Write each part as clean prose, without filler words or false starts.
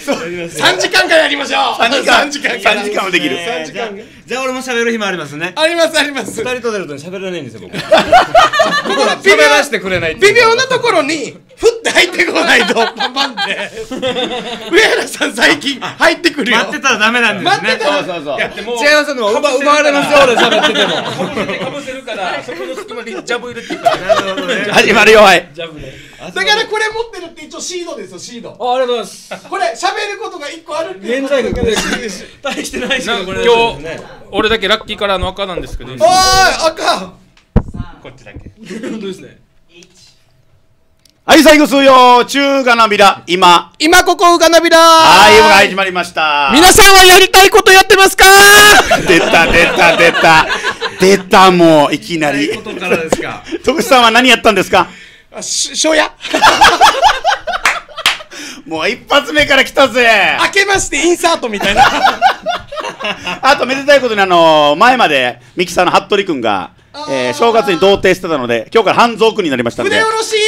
3時間からやりましょう。3時間もできる。 じゃあ俺も喋る暇ありますね。 ありますあります。 2人と出ると喋らないんですよ僕。 ここの喋らせてくれないって微妙なところにふって入ってこないとパンパンって上原さん最近入ってくるよ。 待ってたらダメなんですね。 待ってたらそうそうそう。 やってもう違いますの奪われますよ俺喋ってても。 かぶせるからそこの隙間にジャブ入れていくから。 なるほどね。 始まるよ、はい。 ジャブね。 だからこれ持ってるって一応シードですよ、シード。 ありがとうございます。 これ喋ることが1個あるっていう現在です大してないですけどこれ今日俺だけラッキーカラーの赤なんですけど。 おーい赤こっちだけ。 本当ですね。 はい、最後数よ、中がなびら、今ここうがなびらはい、始まりました。 皆さんはやりたいことやってますか？ 出た、もういきなり。 ことからですか。 徳さんは何やったんですか？ しょやもう一発目から来たぜ。 明けましてインサートみたいなあとめでたいことに前までミキサーの服部君が正月に童貞してたので今日から半蔵君になりましたので筆下ろし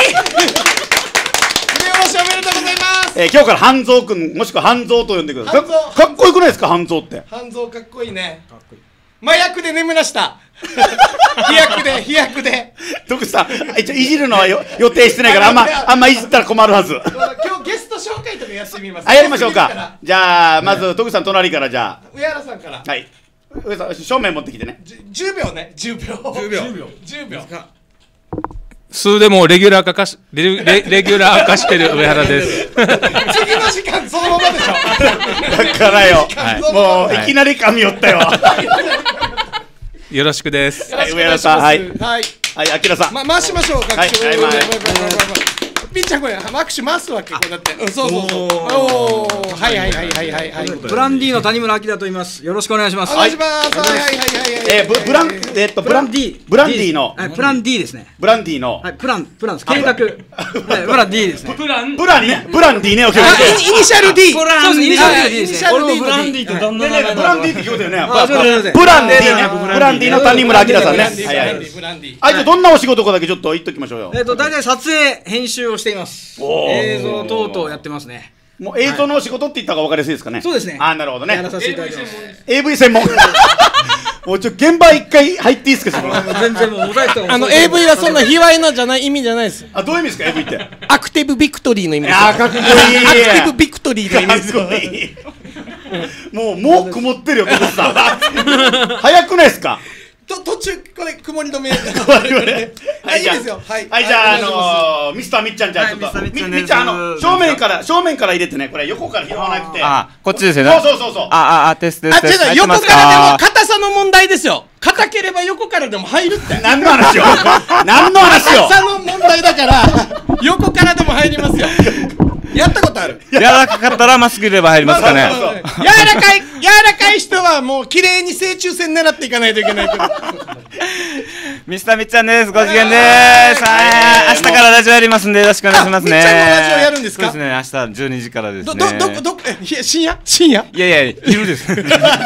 おめでとうございます。 今日から半蔵君もしくは半蔵と呼んでください。かっこよくないですか、半蔵って。 半蔵かっこいいね。麻薬で眠らした飛躍で徳さん一応いじるのは予定してないからあんまいじったら困るはず。 今日ゲスト紹介とかやってみます。 やりましょうか。じゃあまず徳さん隣からじゃあ上原さんから。 はい、上さん正面持ってきてね。 10秒ね。10秒数でもレギュラー化してる上原です。 次の時間そのままでしょ。 だからよ、もういきなり噛み寄ったよ。 よろしくです。 はい、上原さん、はい、あきらさん、 回しましょう。 はい、 ピッチャーこれ握手回すわけ、こうやって。そうおお、はいブランディーの谷村明と言います。よろしくお願いします。 お願いします。 ブランディのプラン D ですね。 ブランディのプランです。計画。ブラン D ですね。 ブランディね、お客さん。 イニシャル D。 そうです、イニシャル D ですね。 俺もブランディーってどんな名前ブランディって聞こえたよね。 ブブランディの谷村明さんね。 ブランディ。 じゃあどんなお仕事かだけちょっと言っときましょうよ。 大体撮影編集をしています。映像等々やってますね。 もう映像のお仕事って言った方が分かりやすいですかね。 そうですね。 なるほどね。 やらさせていただきます。 AV 専門。もう現場一回入っていいですか。 全然もうモザイクとか。 AV はそんな卑猥なじゃない意味じゃないです。 どういう意味ですか AV って。 アクティブビクトリーの意味です。 かっこいい。 アクティブビクトリーの意味です。 かっこいい。もう曇ってるよ徳さん。早くないですか。 途中これ曇り止め。 はいいいですよ。はいじゃあミスターみっちゃんじゃあちょっとみっちゃん正面から入れてね、これ横から拾わなくて。 こっちですよね。 そう。 テスト。 違う、横からでも硬さの問題ですよ。硬ければ横からでも入るって。 何の話よ。 硬さの問題だから横からでも入りますよ。やったことある。 柔らかかったらまっすぐいれば入りますかね。 柔らかい人はもう綺麗に正中線狙っていかないといけないけど。 ミスターみっちゃんです。ご機嫌です。明日からラジオやりますんでよろしくお願いしますね。 みっちゃんもラジオやるんですか。 そうですね。明日12時からですね。 深夜？ いや昼です。お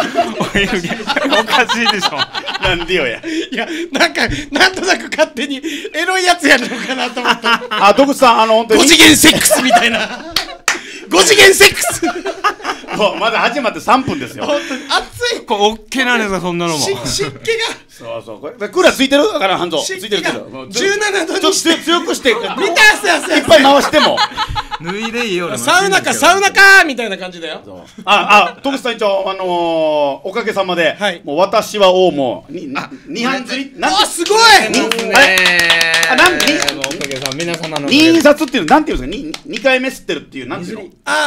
かしいでしょ。 なんでよや。 いやなんとなく勝手にエロいやつやるのかなと思った。 徳さん本当に 5次元セックスみたいな。5次元セックス。 もうまだ始まって3分ですよ。 本当に熱い。 これオッケーなんですか、そんなのも。 湿気が。 そうこれクーラーついてるだから半蔵。ついてる。 17度にして。 強くして。いっ見たぱい回しても。 脱いでいいよ。 サウナかみたいな感じだよ。 徳さん一応おかげさまでもう私は王も2班釣り。 すごい。 皆様の印刷っていうのなんていうんですか。2回目吸ってるっていうなんていうの。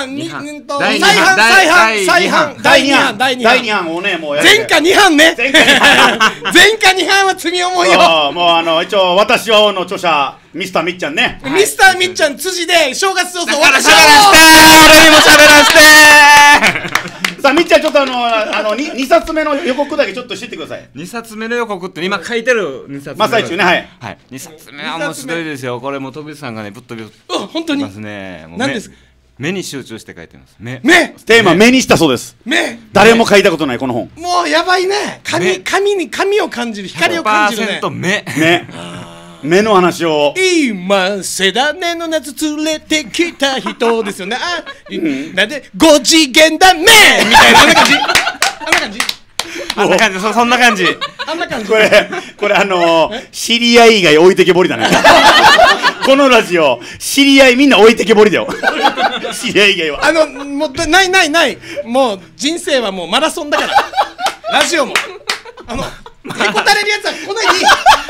第2版をねもう前科2版ね。前科2版は罪重いよ。 もう一応私は王の著者ミスターみっちゃんね。 ミスターみっちゃん辻で正月早々 私は俺にも喋らせて。 さあみっちゃんちょっと2冊目の予告だけちょっとしてってください。 2冊目の予告って今書いてる2冊目真っ最中ね。はい 2冊目は面白いですよ。これも飛びさんがねぶっ飛び本当にますね。 何ですか。 目に集中して書いてます。目テーマ目にしたそうです。誰も書いたことないこの本。 もうやばいね。紙を感じる、光を感じるね。 目目の話を。 今セダネの夏連れてきた人ですよね。なんで5次元だねみたいな、あんな感じ、あんな感じ、 あんな感じ、そんな感じ。 あんな感じ。 これ知り合い以外置いてけぼりだね。このラジオ知り合いみんな置いてけぼりだよ。知り合い以外はもうないもう人生はもうマラソンだから。ラジオもへこたれるやつは来ないでいい。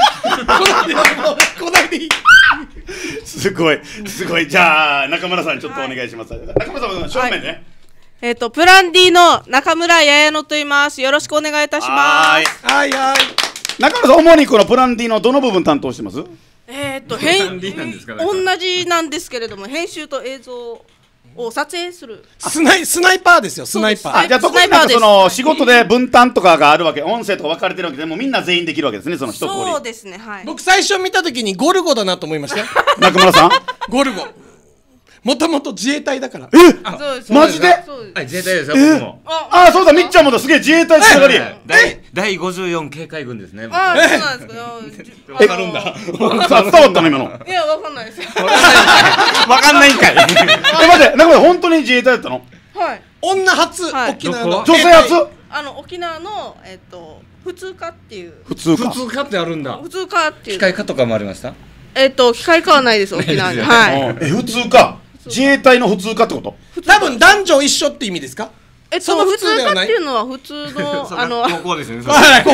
来ないでいい。 すごい。じゃあ中村さんちょっとお願いします。中村さん正面ね。 プランディの中村ややのと言います。よろしくお願いいたします。 はい。 中村さん主にこのプランディのどの部分担当してます？ 同じなんですけれども、編集と映像を撮影するスナイパーですよ。スナイパー。 じゃあ特になんかその仕事で分担とかがあるわけ、音声とか分かれてるわけでもみんな全員できるわけですね、その一通り。 そうですね、はい。 僕最初見た時にゴルゴだなと思いましたよ。 中村さんゴルゴもともと自衛隊だから。 マジで？ はい、自衛隊ですよ、僕も。 そうだ、みっちゃんもだ、すげえ自衛隊つながり。 第54警戒軍ですね。 そうなんですか。 わかるんだ。 伝わったの今の。 いや、わかんないですよ。 わかんないんかい。 待って、中村本当に自衛隊だったの？ はい。 女初、沖縄の女性初？ 沖縄の普通科っていう。 普通科ってあるんだ。 普通科っていう。 機械科とかもありました？ 機械科はないです、沖縄に。はい。 普通科。自衛隊の普通科ってこと？ 多分男女一緒って意味ですか？ 普通科っていうのは普通の高校ですね。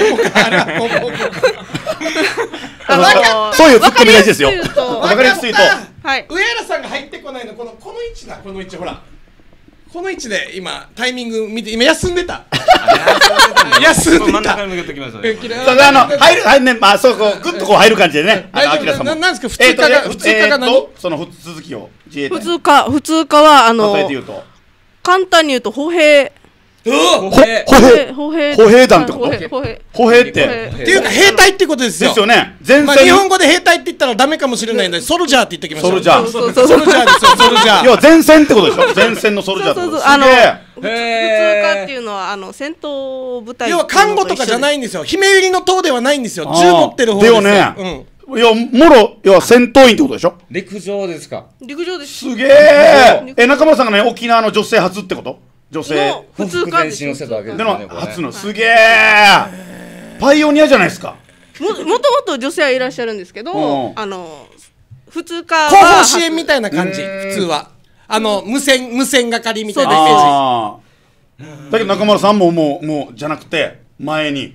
そういうツッコミ大事ですよ。わかりやすいと。 上原さんが入ってこないのこの位置だ。この位置ほら。この位置で今タイミング見て今休んでた。休んでた。 真ん中に向けてきます。 入るね、まあそうこうグッとこう入る感じでね。 大丈夫。なんですか普通科が何？ その続きを自衛隊。 普通科は簡単に言うと歩兵。 歩兵団ってこと？歩兵って。 っていうか兵隊ってことですよ。 ですよね。 日本語で兵隊って言ったらダメかもしれないのでソルジャーって言ってきました。 ソルジャー。 ソルジャーですよ。ソルジャー。 要は前線ってことでしょ。前線のソルジャーってこと。 普通科っていうのは戦闘部隊。 要は看護とかじゃないんですよ。姫百合の塔ではないんですよ。銃持ってる方ですよ。 だよね。いや、要は戦闘員ってことでしょ。 陸上ですか？ 陸上です。 すげえ。中村さんがね、沖縄の女性初ってこと？女性普通科です。 での初のすげえパイオニアじゃないですか。 もともと女性はいらっしゃるんですけど、普通科は後方支援みたいな感じ。普通は無線係みたいなイメージ。 だけど中村さんももうじゃなくて前に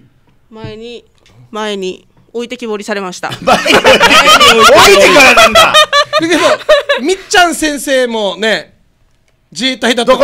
置いてきぼりされました。 置いてからなんだ。 だけどみっちゃん先生もね自衛隊だと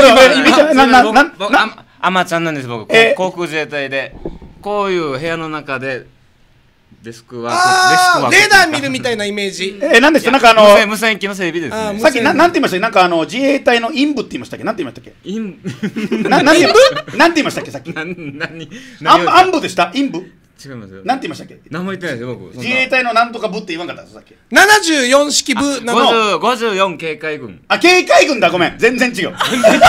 アマちゃんなんです。僕航空自衛隊でこういう部屋の中でデスクワーク。 レーダー見るみたいなイメージ。 なんですか？なんか無線機の整備ですね。 さっきなんて言いましたっけ？なんか自衛隊の陰部って言いましたっけ？なんて言いましたっけ？なんて言いましたっけ？さっき暗部でした？陰部？ 違いますよ。 なんて言いましたっけ？ 何も言ってないですよ僕。 自衛隊のなんとか部って言わんかったですさっき。 74式部なの。 54警戒軍。 警戒軍だ。ごめん、全然違う。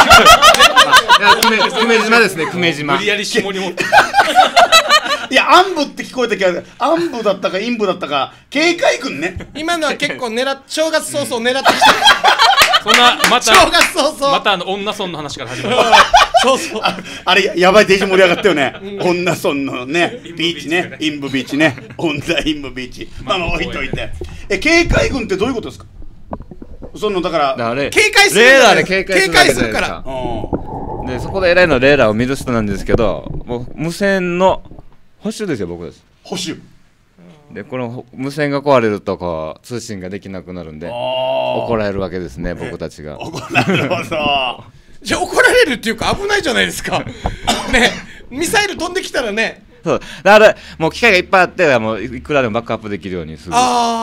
久米島ですね。久米島。無理やり下に持って。 いや、暗部って聞こえたけど、暗部だったか陰部だったか、警戒軍ね。 今のは結構正月早々狙ってきて。 そんなまた正月早々 また女村の話から始まる。 そうそう。 あれやばい、デージ盛り上がったよね。女村のねビーチね、陰部ビーチね、女陰部ビーチ。置いといて。警戒軍ってどういうことですか？だから警戒する。 レーダーで警戒するから。 でそこで偉いのレーダーを見る人なんですけど、もう無線の保守ですよ。僕です。 保守でこの無線が壊れるとこう通信ができなくなるんで怒られるわけですね、僕たちが。 なるほど。 じゃあ怒られるっていうか危ないじゃないですか。ね、ミサイル飛んできたらね。 そうだからもう機械がいっぱいあってもういくらでもバックアップできるようにする。そ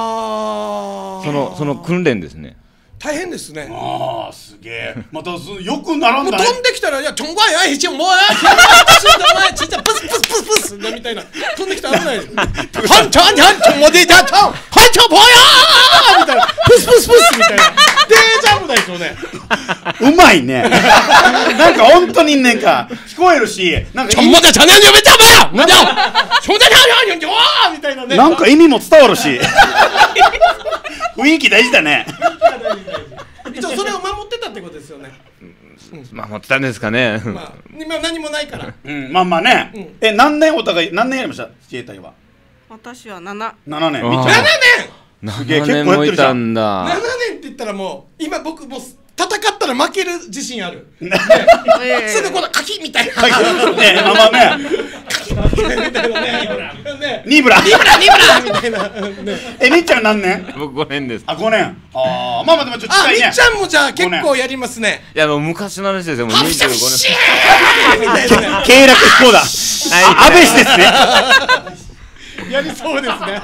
の訓練ですね。 大変ですね。 すげえ。またよく並んだね。 飛んできたら、いや、ちょんばい、あい、ちょんばい、あい、ちょんばい、ちょんばい、プスプスプスプスみたいな。飛んできたら危ない。はんちゃんちゃんちょんもでたちゃん、はんちゃんぼやーみたいな。プスプスプスみたいな。デージャブだよ、そょうね。 うまいね。なんか本当になんか聞こえるし、なんかもじゃチャンネル呼べちゃうばよ。もじゃ、ちょじゃじゃみたいなね。 なんか意味も伝わるし、雰囲気大事だね。 一応それを守ってたってことですよね。 守ってたんですかね。 まあ今何もないから。 まあまあね。何年お互い何年やりました？自衛隊は。 私は7。 7年。 7年。 すげえ結 7年構やってるじゃもいたん。 んだ。 7年って言ったらもう今僕もう戦ったら負ける自信ある。すぐこのカキみたいな。 ね、まあまあね。ニブラみたいな。 みっちゃん何年？ 僕5年です。 あ、5年。ああ、まあまあでもちょっとあ、 近いね。 みっちゃんもじゃあ結構やりますね。 いやもう昔の話ですよ。もう25年。 みたいな。 経絡飛行だ。安倍氏ですね。 やりそうですね。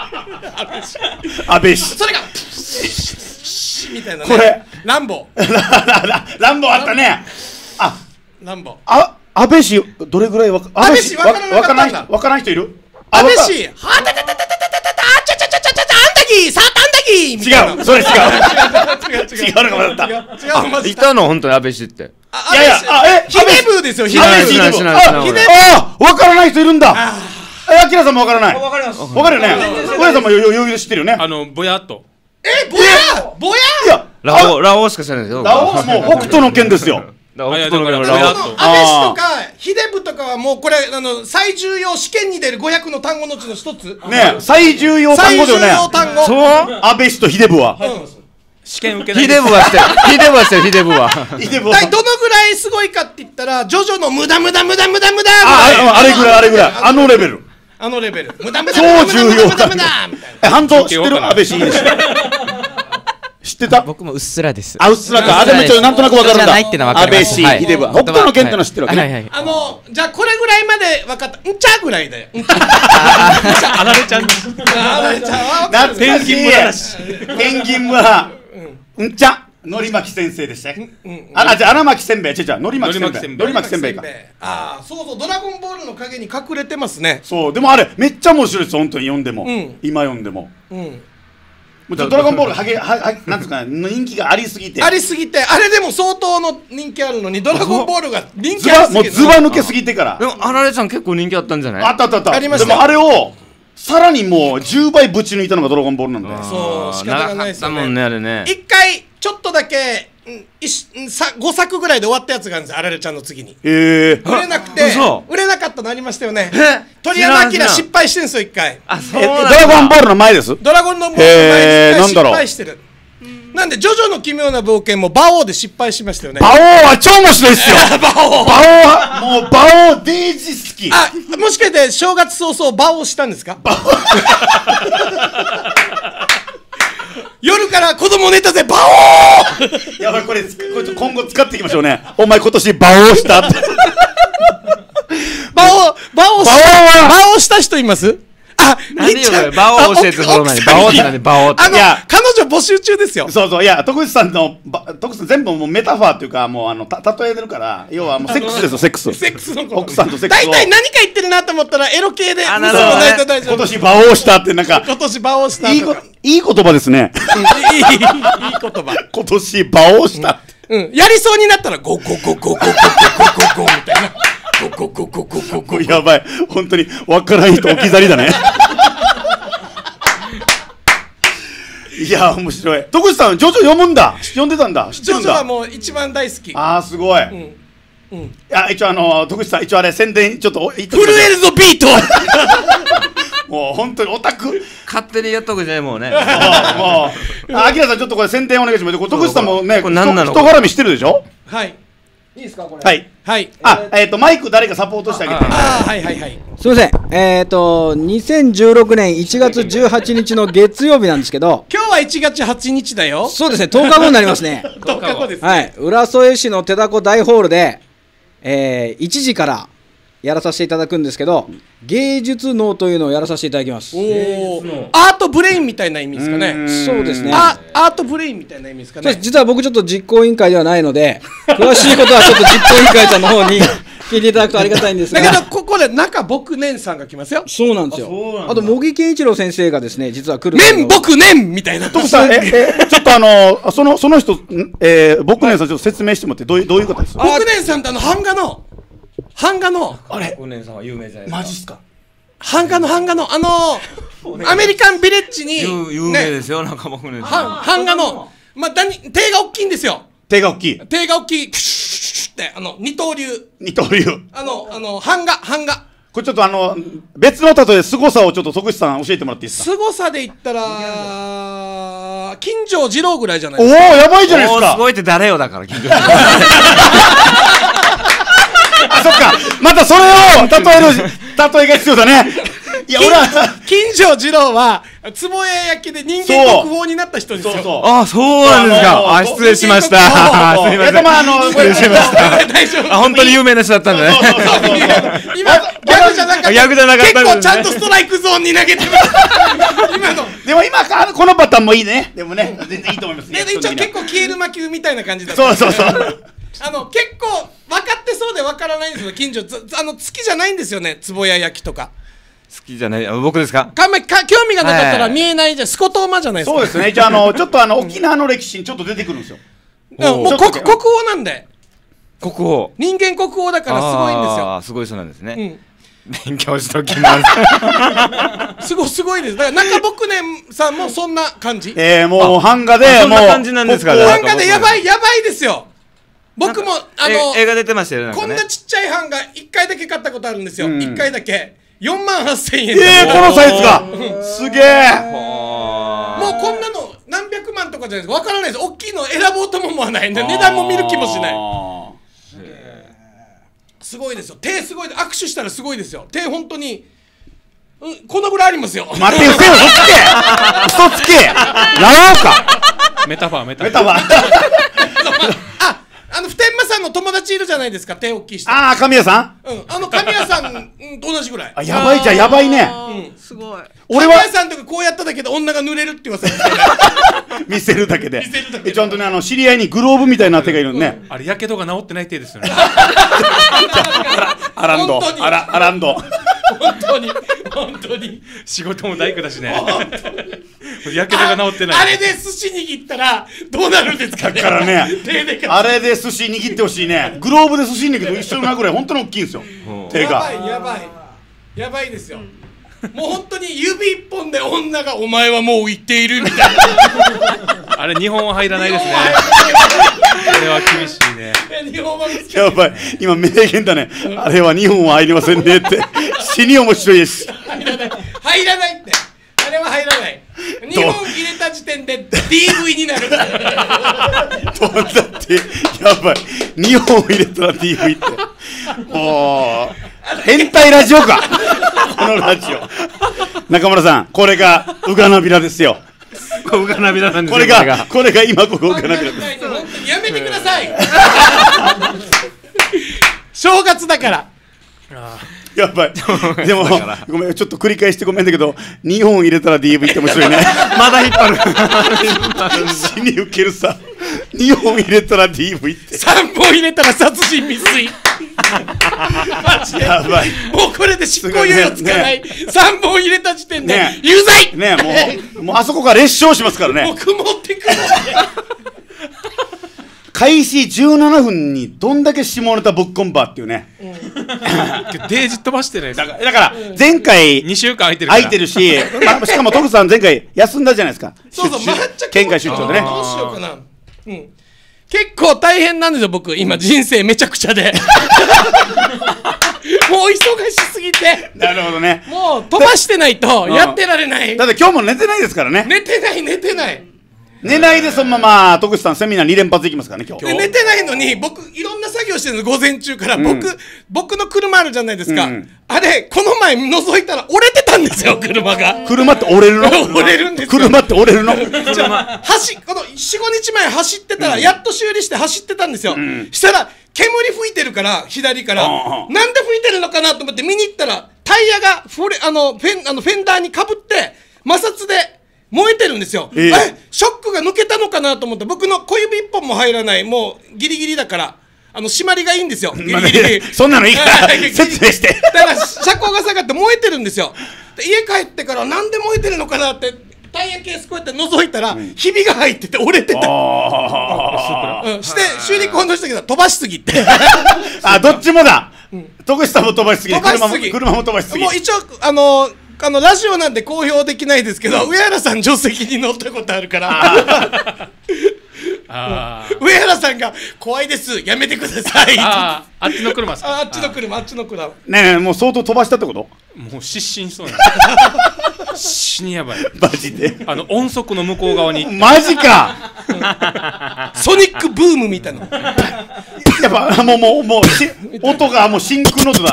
安倍氏。 それがみたいなね。 これランボランボあったね。あ、 ランボ。 安倍氏どれぐらい安倍氏わからない人いる？ 安倍氏、はたたたたたたたちゃちゃちゃちゃちゃあんだきさあんだきみたいな。 違う、それ違う。 違うのがまだった。 違う。 いたの本当に安倍氏って。 いやいや、 ヒデブですよ。ヒデブ。 あ、わからない人いるんだ。アキラさんもわからない。わかります。わかるよね。上さんも余裕で知ってるよね。 ぼやっと。 ぼやいや、 ラオウしか知らないですよ。 ラオウもう北斗の拳ですよ。 北斗の拳のラオウ。 安倍氏とかヒデブとかはもうこれ最重要試験に出る500の単語のうちの一つ。 ね、最重要単語だよね。 最重要単語。 そう？ 安倍氏とヒデブは。 試験受けない。 ヒデブはしてる。ヒデブはしてる。ヒデブは。 どのぐらいすごいかって言ったらジョジョの無駄。 あれぐらい。あのレベル。 無駄。 超重要単語。半蔵知ってる？安倍氏。知ってた？ 僕もうっすらです。 うっすらか。でもなんとなくわかるんだ。安倍氏、ヒデブ。北斗の拳っての知ってるわけね。 じゃあこれぐらいまで分かった。んちゃぐらいだよ。 あられちゃん。 ペンギン村だし。ペンギン村。んちゃ。のりまき先生でしたね。じゃあ荒牧せんべい。のりまきせんべいか。 ああ、そうドラゴンボールの影に隠れてますね。 そう、でもあれめっちゃ面白いです。本当に読んでも。今読んでも。ドラゴンボールなんですかね、人気がありすぎて、 あれでも相当の人気あるのにドラゴンボールが人気ありすぎて、 もうズバ抜けすぎてから。 でもあられちゃん結構人気あったんじゃない？ あった。 ありました。 でもあれをさらにもう10倍ぶち抜いたのがドラゴンボールなんだよ。 そう、仕方がないですよね。 長かったもんね、あれね。 一回ちょっとだけ5作ぐらいで終わったやつがあるんですよ、あられちゃんの次に。売れなくて、売れなかったのありましたよね。鳥山明失敗してるんですよ、一回。 ドラゴンボールの前です。 ドラゴンボールの前に失敗してる。なんでジョジョの奇妙な冒険も馬王で失敗しましたよね。 馬王は超面白いですよ。馬王デイジ好き。 もしかして正月早々馬王したんですか？夜から子供寝たぜ、馬王。 やばい、これ今後使っていきましょうね。お前今年馬王したって。 馬王した人います？ 何よ、馬王教えてその前に。馬王って何？馬王って。 彼女募集中ですよ。 そう、いや、徳口さん全部もうメタファーっていうか、もう例えてるから、要はもうセックスですよ、セックス。 セックスの奥さんとセックスを。 大体何か言ってるなと思ったらエロ系で。 今年馬王したってなんか。 今年馬王したとか。 いい言葉ですね。 いい言葉。 今年馬王したって。 やりそうになったらゴみたいな。 やばい、本当に分からん人置き去りだね。いや面白い。徳口さんジョジョ読むんだ。読んでたんだ。 ジョジョはもう一番大好き。 すごい。一応徳口さん一応あれ宣伝ちょっと震えるぞビート。 もう本当にオタク勝手にやっとくじゃないもうね。 もうアキラさんちょっとこれ宣伝お願いします。徳口さんもね人絡みしてるでしょ。 はい。いいですかこれ。 はい。マイク誰かサポートしてあげて。 はいすみません。2016年1月18日の月曜日なんですけど、 今日は1月8日だよ。 そうですね、10日後になりますね。 10日後です。 はい、浦添市の手だこ大ホールで、1時からやらさせていただくんですけど、芸術能というのをやらさせていただきます。 アートブレインみたいな意味ですかね。 そうですね。 アートブレインみたいな意味ですかね。 実は僕ちょっと実行委員会ではないので、詳しいことはちょっと実行委員会さんの方に聞いていただくとありがたいんですが。 だけどここで中僕年さんが来ますよ。 そうなんですよ。あと茂木健一郎先生がですね、実は来る。 年僕年みたいな。 徳さん、ちょっとその人、僕年さんちょっと説明してもらって、どういうことですか。 僕年さんって版画のあれ、 僕年さんは有名じゃないですか。 マジっすか。 版画のアメリカンビレッジに有名ですよ、なんか僕年さん。 版画の手が大きいんですよ。 手が大きい。 手が大きい。キュシュって二刀流。版画。 これちょっと別の例え凄さをちょっと徳地さん教えてもらっていいですか。 凄さで言ったら金城二郎ぐらいじゃないおお、 ですか。 やばいじゃないですか。 すごいって誰よだから、金城。 あ、そっか。またそれを例えが必要だね。いや、俺は金城二郎は壺屋焼きで人間国宝になった人ですよ。 あ、そうなんですか。あ、失礼しました。すみません。失礼しました。 大丈夫。 あ、本当に有名な人だったんだね。 今ギャグじゃなかった。 ギャグじゃなかった。 結構ちゃんとストライクゾーンに投げてる。今の。 でも今このパターンもいいね。でもね、全然いいと思います。 で一応結構消える魔球みたいな感じだった。 そう。 結構分かってそうで分からないんですよ。近所好きじゃないんですよね。壺屋焼きとか。 好きじゃない。僕ですか。 興味がなかったら見えないじゃん。スコトーマじゃないですか。 そうですね。じゃあちょっと沖縄の歴史にちょっと出てくるんですよ。 もう国宝なんで。 国宝。 人間国宝だからすごいんですよ。 すごい人なんですね。勉強しときます。 すごいです。だから中僕年さんもそんな感じ。 もう版画でそんな感じなんですか。 版画でやばいですよ。僕も映画出てましたよね。 こんなちっちゃい版画1回だけ買ったことあるんですよ。1回だけ48,000円。 このサイズがすげえ。 もうこんなの何百万とかじゃないですか。わからないです。大きいの選ぼうとも思わないんで値段も見る気もしない。すごいですよ。手すごい。握手したらすごいですよ。手本当にこのぐらいありますよ。 待って、嘘つけやろうか。 メタファー。 普天間さんの友達いるじゃないですか。手大きい人。 ああ、神谷さん。 神谷さんと同じぐらい。 あ、やばいじゃん、やばいね。 すごい。 神谷さんとかこうやっただけで女が濡れるって噂。 見せるだけで。ちゃんとね、知り合いにグローブみたいな手がいるのね。 あれ、やけどが治ってない手ですよね。 アランド。 本当に仕事も大工だしね。やけどが治ってない。 あれで寿司握ったらどうなるんですかね。 だからね、あれで寿司握ってほしいね。グローブで寿司握ると一緒なぐらい本当に大きいんですよ。手が。 やばいですよ。もう本当に指一本で女がお前はもう言っているみたいな。 あれ日本は入らないですね。あれは厳しいね。 日本は難しい。 やばい、今名言だね。あれは日本は入りませんねって死に面白いです。 入らないって。あれは入らない。日本入れた時点で DV になる。 どうだってやばい。日本入れたら DV ってもう変態ラジオかこのラジオ。中村さん、これがウガナビラですよ。 ウガナビラなんですよ。 これが今ここウガナビラです。 本当にやめてください。正月だから。 やばい。でもごめん、ちょっと繰り返してごめんだけど、2本入れたら DV って面白いね。 まだ引っ張る。 死にウケるさ。2本入れたら DV って 3本入れたら殺人未遂。マジでやばい。 もうこれで執行猶予つかない。3本入れた時点で有罪ね。もうあそこからlet's唱しますからね。 もう曇ってくる。 開始17分にどんだけ下ネタぶっこんばっていうね。 デージ飛ばしてないです。 だから前回 2週間空いてるし、しかも徳さん前回休んだじゃないですか。 そうそう、 県外出張でね。 どうしようかな。結構大変なんですよ、僕今人生めちゃくちゃで。もう忙しすぎて。 なるほどね。 もう飛ばしてないとやってられない。 だって今日も寝てないですからね。 寝てない。 寝ないでそのまま徳さんセミナー2連発いきますからね、今日。 寝てないのに僕いろんな作業してるんです、午前中から。僕の車あるじゃないですか。あれこの前覗いたら折れてたんですよ、車が。 車って折れるの？ 折れるんですよ。 車って折れるの？ この 4,5 日前走ってたらやっと修理して走ってたんですよ。したら煙吹いてるから左からなんで吹いてるのかなと思って見に行ったらタイヤがフェンダーにかぶって摩擦で燃えてるんですよ。ショックが抜けたのかなと思って、僕の小指1本も入らない、もうギリギリだから締まりがいいんですよ。ギリまあギリねそんなのいいから説明して。 だから車高が下がって燃えてるんですよ。で家帰ってからなんで燃えてるのかなってタイヤケースこうやって覗いたら、ひびが入ってて折れてた。して修理工の人が飛ばしすぎってあ、どっちもだ。徳地さんも飛ばしすぎ、 飛ばしすぎ車も飛ばしすぎ。 もう一応ラジオなんで公表できないですけど、上原さん助手席に乗ったことあるから上原さんが怖いですやめてくださいあっちの車ですか。 あっちの車ねえ、もう相当飛ばしたってこと？ もう失神しそうなんです。死にやばい。 マジで。 音速の向こう側に。 マジか。 ソニックブームみたいな。 やっぱもう音がもう真空の音だ。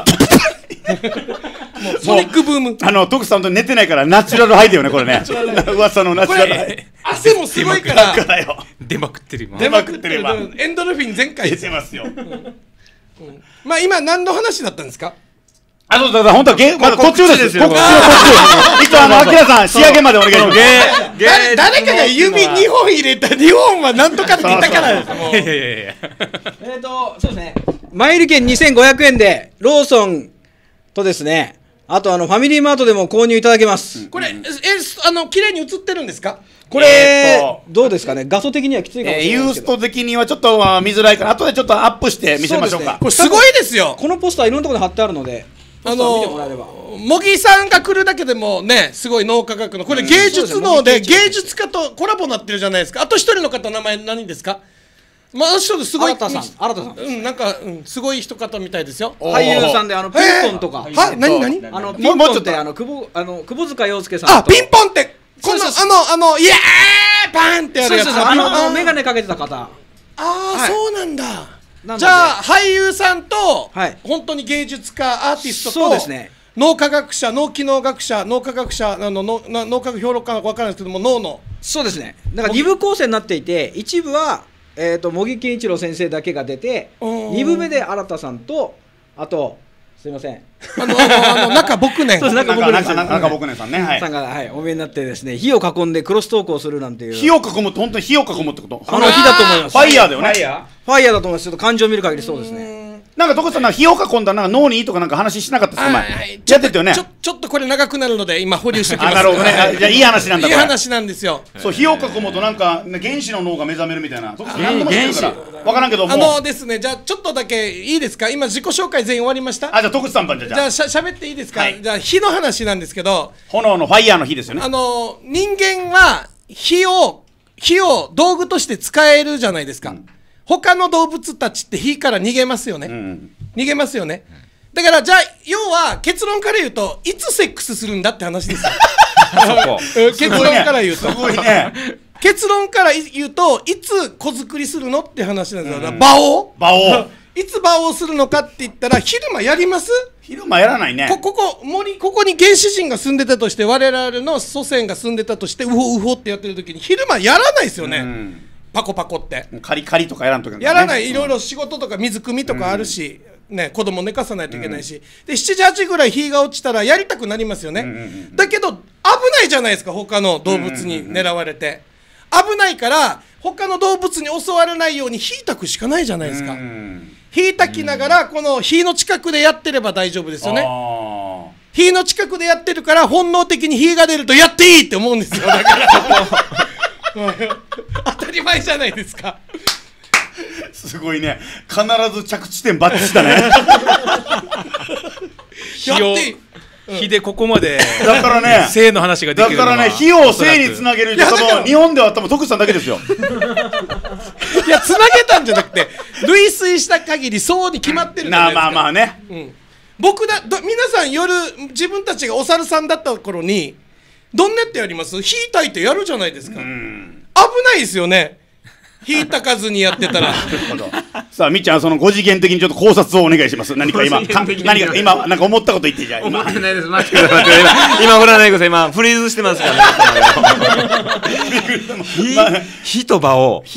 ソニックブーム。 徳地さんと寝てないからナチュラルハイだよねこれね。噂のナチュラルハイ。 汗もすごいから出まくってる今。 出まくってる。エンドルフィン全開出てますよ。 まあ今何の話だったんですか？ そうだ本当はまだ途中ですよ。一応アキラさん仕上げまでお願いします。 誰かが指2本入れた2本はなんとかって言ったからです。 いやそうですね。マイル券2500円でローソンとですね、あとファミリーマートでも購入いただけます。 これ綺麗に映ってるんですか？ これどうですかね。画素的にはきついかもしれないユーですけど。 スト的にはちょっと見づらいから後でちょっとアップして見せましょうか。 これすごいですよ。 このポスターいろんなところで貼ってあるので、ポスター見てもらえれば。 茂木さんが来るだけでもね、すごい脳科学のこれ芸術脳で芸術家とコラボになってるじゃないですか。あと一人の方名前何ですか？まあすごい新田さん。 なんかすごい人方みたいですよ。 俳優さんでピンポンとか。 は何？ ピンポンって窪塚洋介さんと。 ピンポンってこのイエーパーンってやるやつ。 メガネかけてた方。 そうなんだ。じゃあ俳優さんと本当に芸術家アーティストと脳科学者脳機能学者脳科学者脳科学評論家なのか分からないですけども脳のそうですね。だから2部構成になっていて、一部は茂木健一郎先生だけが出て、2部目で新田さんとあとすいません中僕ねん中僕ねんさんねさんがお見えになってですね、火を囲んでクロストークをするなんていう。 火を囲むって本当に火を囲むってこと？ 火だと思います。 ファイヤーだよね。 ファイヤーだと思います。ちょっと感情を見る限りそうですね。 なんか徳地さん火を囲んだなんか脳にいいとかなんか話しなかったですか前？やってたよね。 ちょっとこれ長くなるので今保留しておきます。 なるほどね。じゃあいい話なんだ。 いい話なんですよ。 そう火を囲むとなんか原子の脳が目覚めるみたいな。原子分からんけども。 ですね、じゃあちょっとだけいいですか？今自己紹介全員終わりました？ じゃあ徳地さん番じゃあ喋っていいですか？じゃあ火の話なんですけど、 炎のファイヤーの火ですよね。 人間は火を道具として使えるじゃないですか。他の動物たちって火から逃げますよね。逃げますよね。だからじゃあ要は結論から言うといつセックスするんだって話ですよ。結論から言うと。 すごいね。 結論から言うといつ子作りするのって話なんですよ。馬王いつ馬王するのかって言ったら昼間やります？ 昼間やらないね。 ここに原始人が住んでたとして、我々の祖先が住んでたとしてウホってやってる時に昼間やらないですよね。パコパコってカリカリとかやらんとかやらない。いろいろ仕事とか水汲みとかあるし、子供寝かさないといけないし、で7時8時ぐらい日が落ちたらやりたくなりますよね。だけど危ないじゃないですか。他の動物に狙われて危ないから他の動物に襲われないように火たくしかないじゃないですか。火たきながらこの火の近くでやってれば大丈夫ですよね。火の近くでやってるから本能的に火が出るとやっていいって思うんですよ。だから当たり前じゃないですか。 すごいね。必ず着地点バッチしたね。 火でここまでだからね性の話ができるのはだからね火を性につなげるって多分日本では多分徳地さんだけですよ。 いやつなげたんじゃなくて類推した限りそうに決まってるじゃないですか。 まあね。 皆さん夜自分たちがお猿さんだった頃にどんなってやります？火焚いてやるじゃないですか。危ないですよね。火焚かずにやってたら。 さあみっちゃんその5次元的にちょっと考察をお願いします。何か今なんか思ったこと言ってじゃあ思ってないです。待ってください。今振らないでください。今フリーズしてますからね。火と場を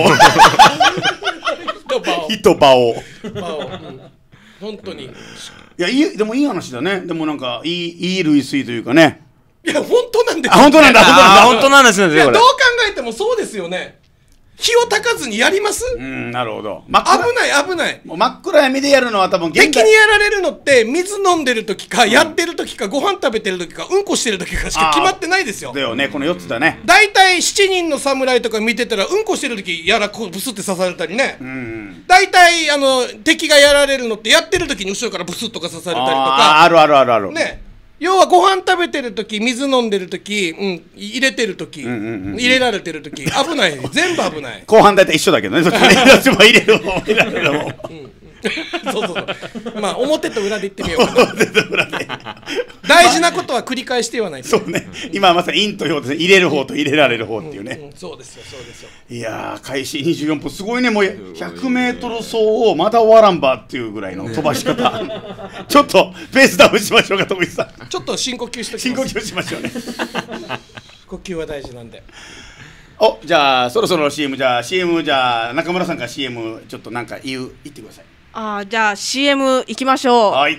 本当に。 いやでもいい話だね。でもなんかいい類推というかね。 いや本当なんですよ。 本当なんだ。 本当なんですね。 いやどう考えてもそうですよね。 火を焚かずにやります？ なるほど。 危ない危ない。 もう真っ暗闇でやるのは多分敵にやられるのって水飲んでる時か、やってる時か、ご飯食べてる時か、うんこしてる時かしか決まってないですよ。 だよね、この4つだね。 大体7人の侍とか見てたらうんこしてる時やらこうブスって刺されたりね。大体敵がやられるのってやってる時に後ろからブスッとか刺されたりとか。 あるあるあるある。 ね。要はご飯食べてる時、水飲んでる時、入れてる時、入れられてる時、危ない、全部危ない。 後半大体一緒だけどね、そっちね、どっちも入れる方、入れられる方。 そうそうそう。まあ表と裏で言ってみようかな。表と裏で。大事なことは繰り返して言わないと。 そうね。今まさに陰と陽ですね。入れる方と入れられる方っていうね。 そうですよ、そうですよ。 いやー、開始24分、すごいね、もう100メートル走をまだ終わらんばっていうぐらいの飛ばし方。ちょっとペースダウンしましょうか、徳井さん。 ちょっと深呼吸しときます。 深呼吸しましょうね。 呼吸は大事なんで。 お、じゃあそろそろ CM じゃあ中村さんから CM ちょっとなんか言ってください。 じゃあ CM 行きましょう。 はい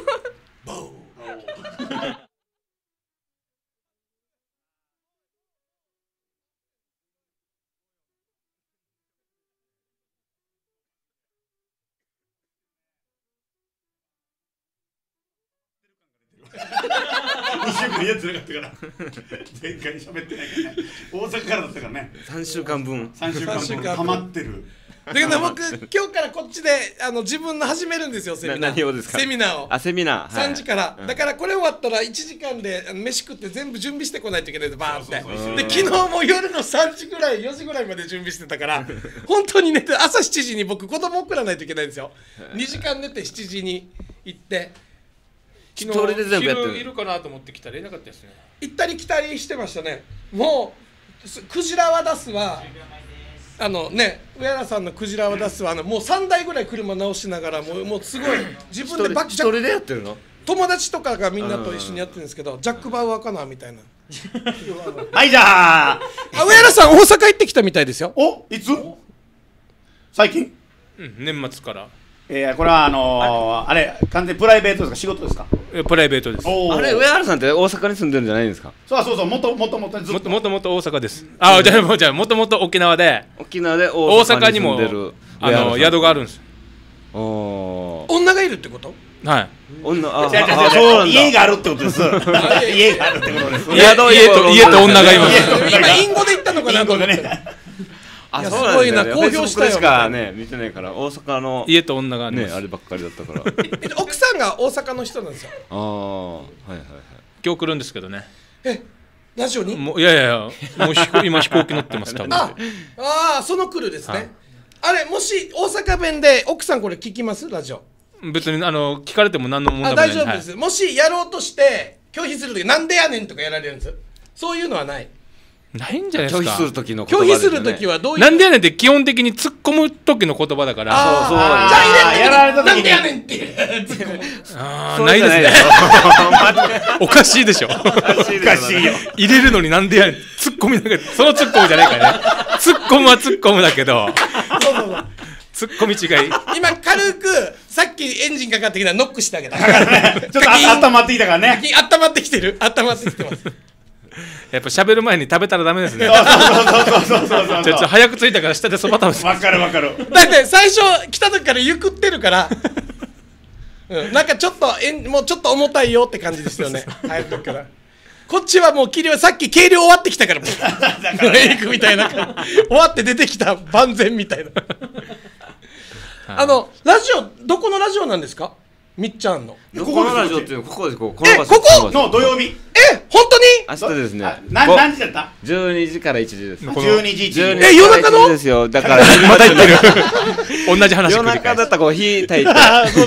。2週間やってなかったから前回喋ってないからね。大阪からだったからね。 3週間分溜まってる。 だけど僕今日からこっちで自分の始めるんですよ、セミナー。 何をですか？ セミナーを。 セミナー。 3時から。だからこれ終わったら1時間で飯食って全部準備してこないといけないでバーって。で昨日も夜の3時ぐらい4時ぐらいまで準備してたから本当に寝て朝7時に僕子供送らないといけないんですよ。2時間寝て7時に行って。 昨日で全部やってる。いるかなと思って来たらいなかったですね。 行ったり来たりしてましたね。もうクジラは出すわ。上原さんのクジラを出すはもう3台ぐらい車直しながらもうすごい自分で一人でやってるの？ 友達とかがみんなと一緒にやってるんですけど、ジャック・バウアーかなみたいな。 はいじゃあ上原さん大阪行ってきたみたいですよ。 お、いつ？最近？ 年末から。 これはあれ完全にプライベートですか、仕事ですか？ プライベートです。 あれ上原さんって大阪に住んでるんじゃないんですか？ そうもともと大阪です。じゃあもともと沖縄で大阪にも宿があるんです。 女がいるってこと？ はい。 家があるってことです。家があるってことです。 家と女がいます。 今隠語で言ったのかなと思って。 すごいな、公表したよ。しかね見てないから、大阪の家と女がねあればっかりだったから。 奥さんが大阪の人なんですよ。 はいはいはい。今日来るんですけどね。 ラジオに？ いやもう今飛行機乗ってます多分。 その来るですね。あれもし大阪弁で奥さんこれ聞きますラジオ？ 別に聞かれても何の問題もない。 大丈夫です。もしやろうとして拒否するときなんでやねんとかやられるんです。そういうのはない。 ないんじゃないですか。 拒否する時の言葉ですね。 拒否する時はどういう？ なんでやねんって基本的に突っ込む時の言葉だから。 じゃあやられた時になんでやねんってないですね。おかしいでしょ。おかしいよ。入れるのになんでやねん。突っ込みだけどその突っ込みじゃないからね。突っ込むは突っ込むだけど。突っ込み違い。 今軽くさっきエンジンかかってきたらノックしてあげた。 ちょっと温まってきたからね。 温まってきてる。温まってきてます。 やっぱ喋る前に食べたらダメですね。 そうちょっと早く着いたから下でそば食べて。 わかる。 だって最初来た時からゆくってるから、なんかちょっともうちょっと重たいよって感じですよね。入る時から。こっちはもうさっき計量終わってきたから行くみたいな。終わって出てきた万全みたいな。ラジオどこのラジオなんですか？みっちゃんの。 どこのラジオっていうのここです。ここの土曜日。 本当に？ 明日ですね。 何時だった？ 12時から1時です。 12時。 夜中の？ ですよ。だからまた言ってる。同じ話繰り返す。 夜中だったらこう火焚いて。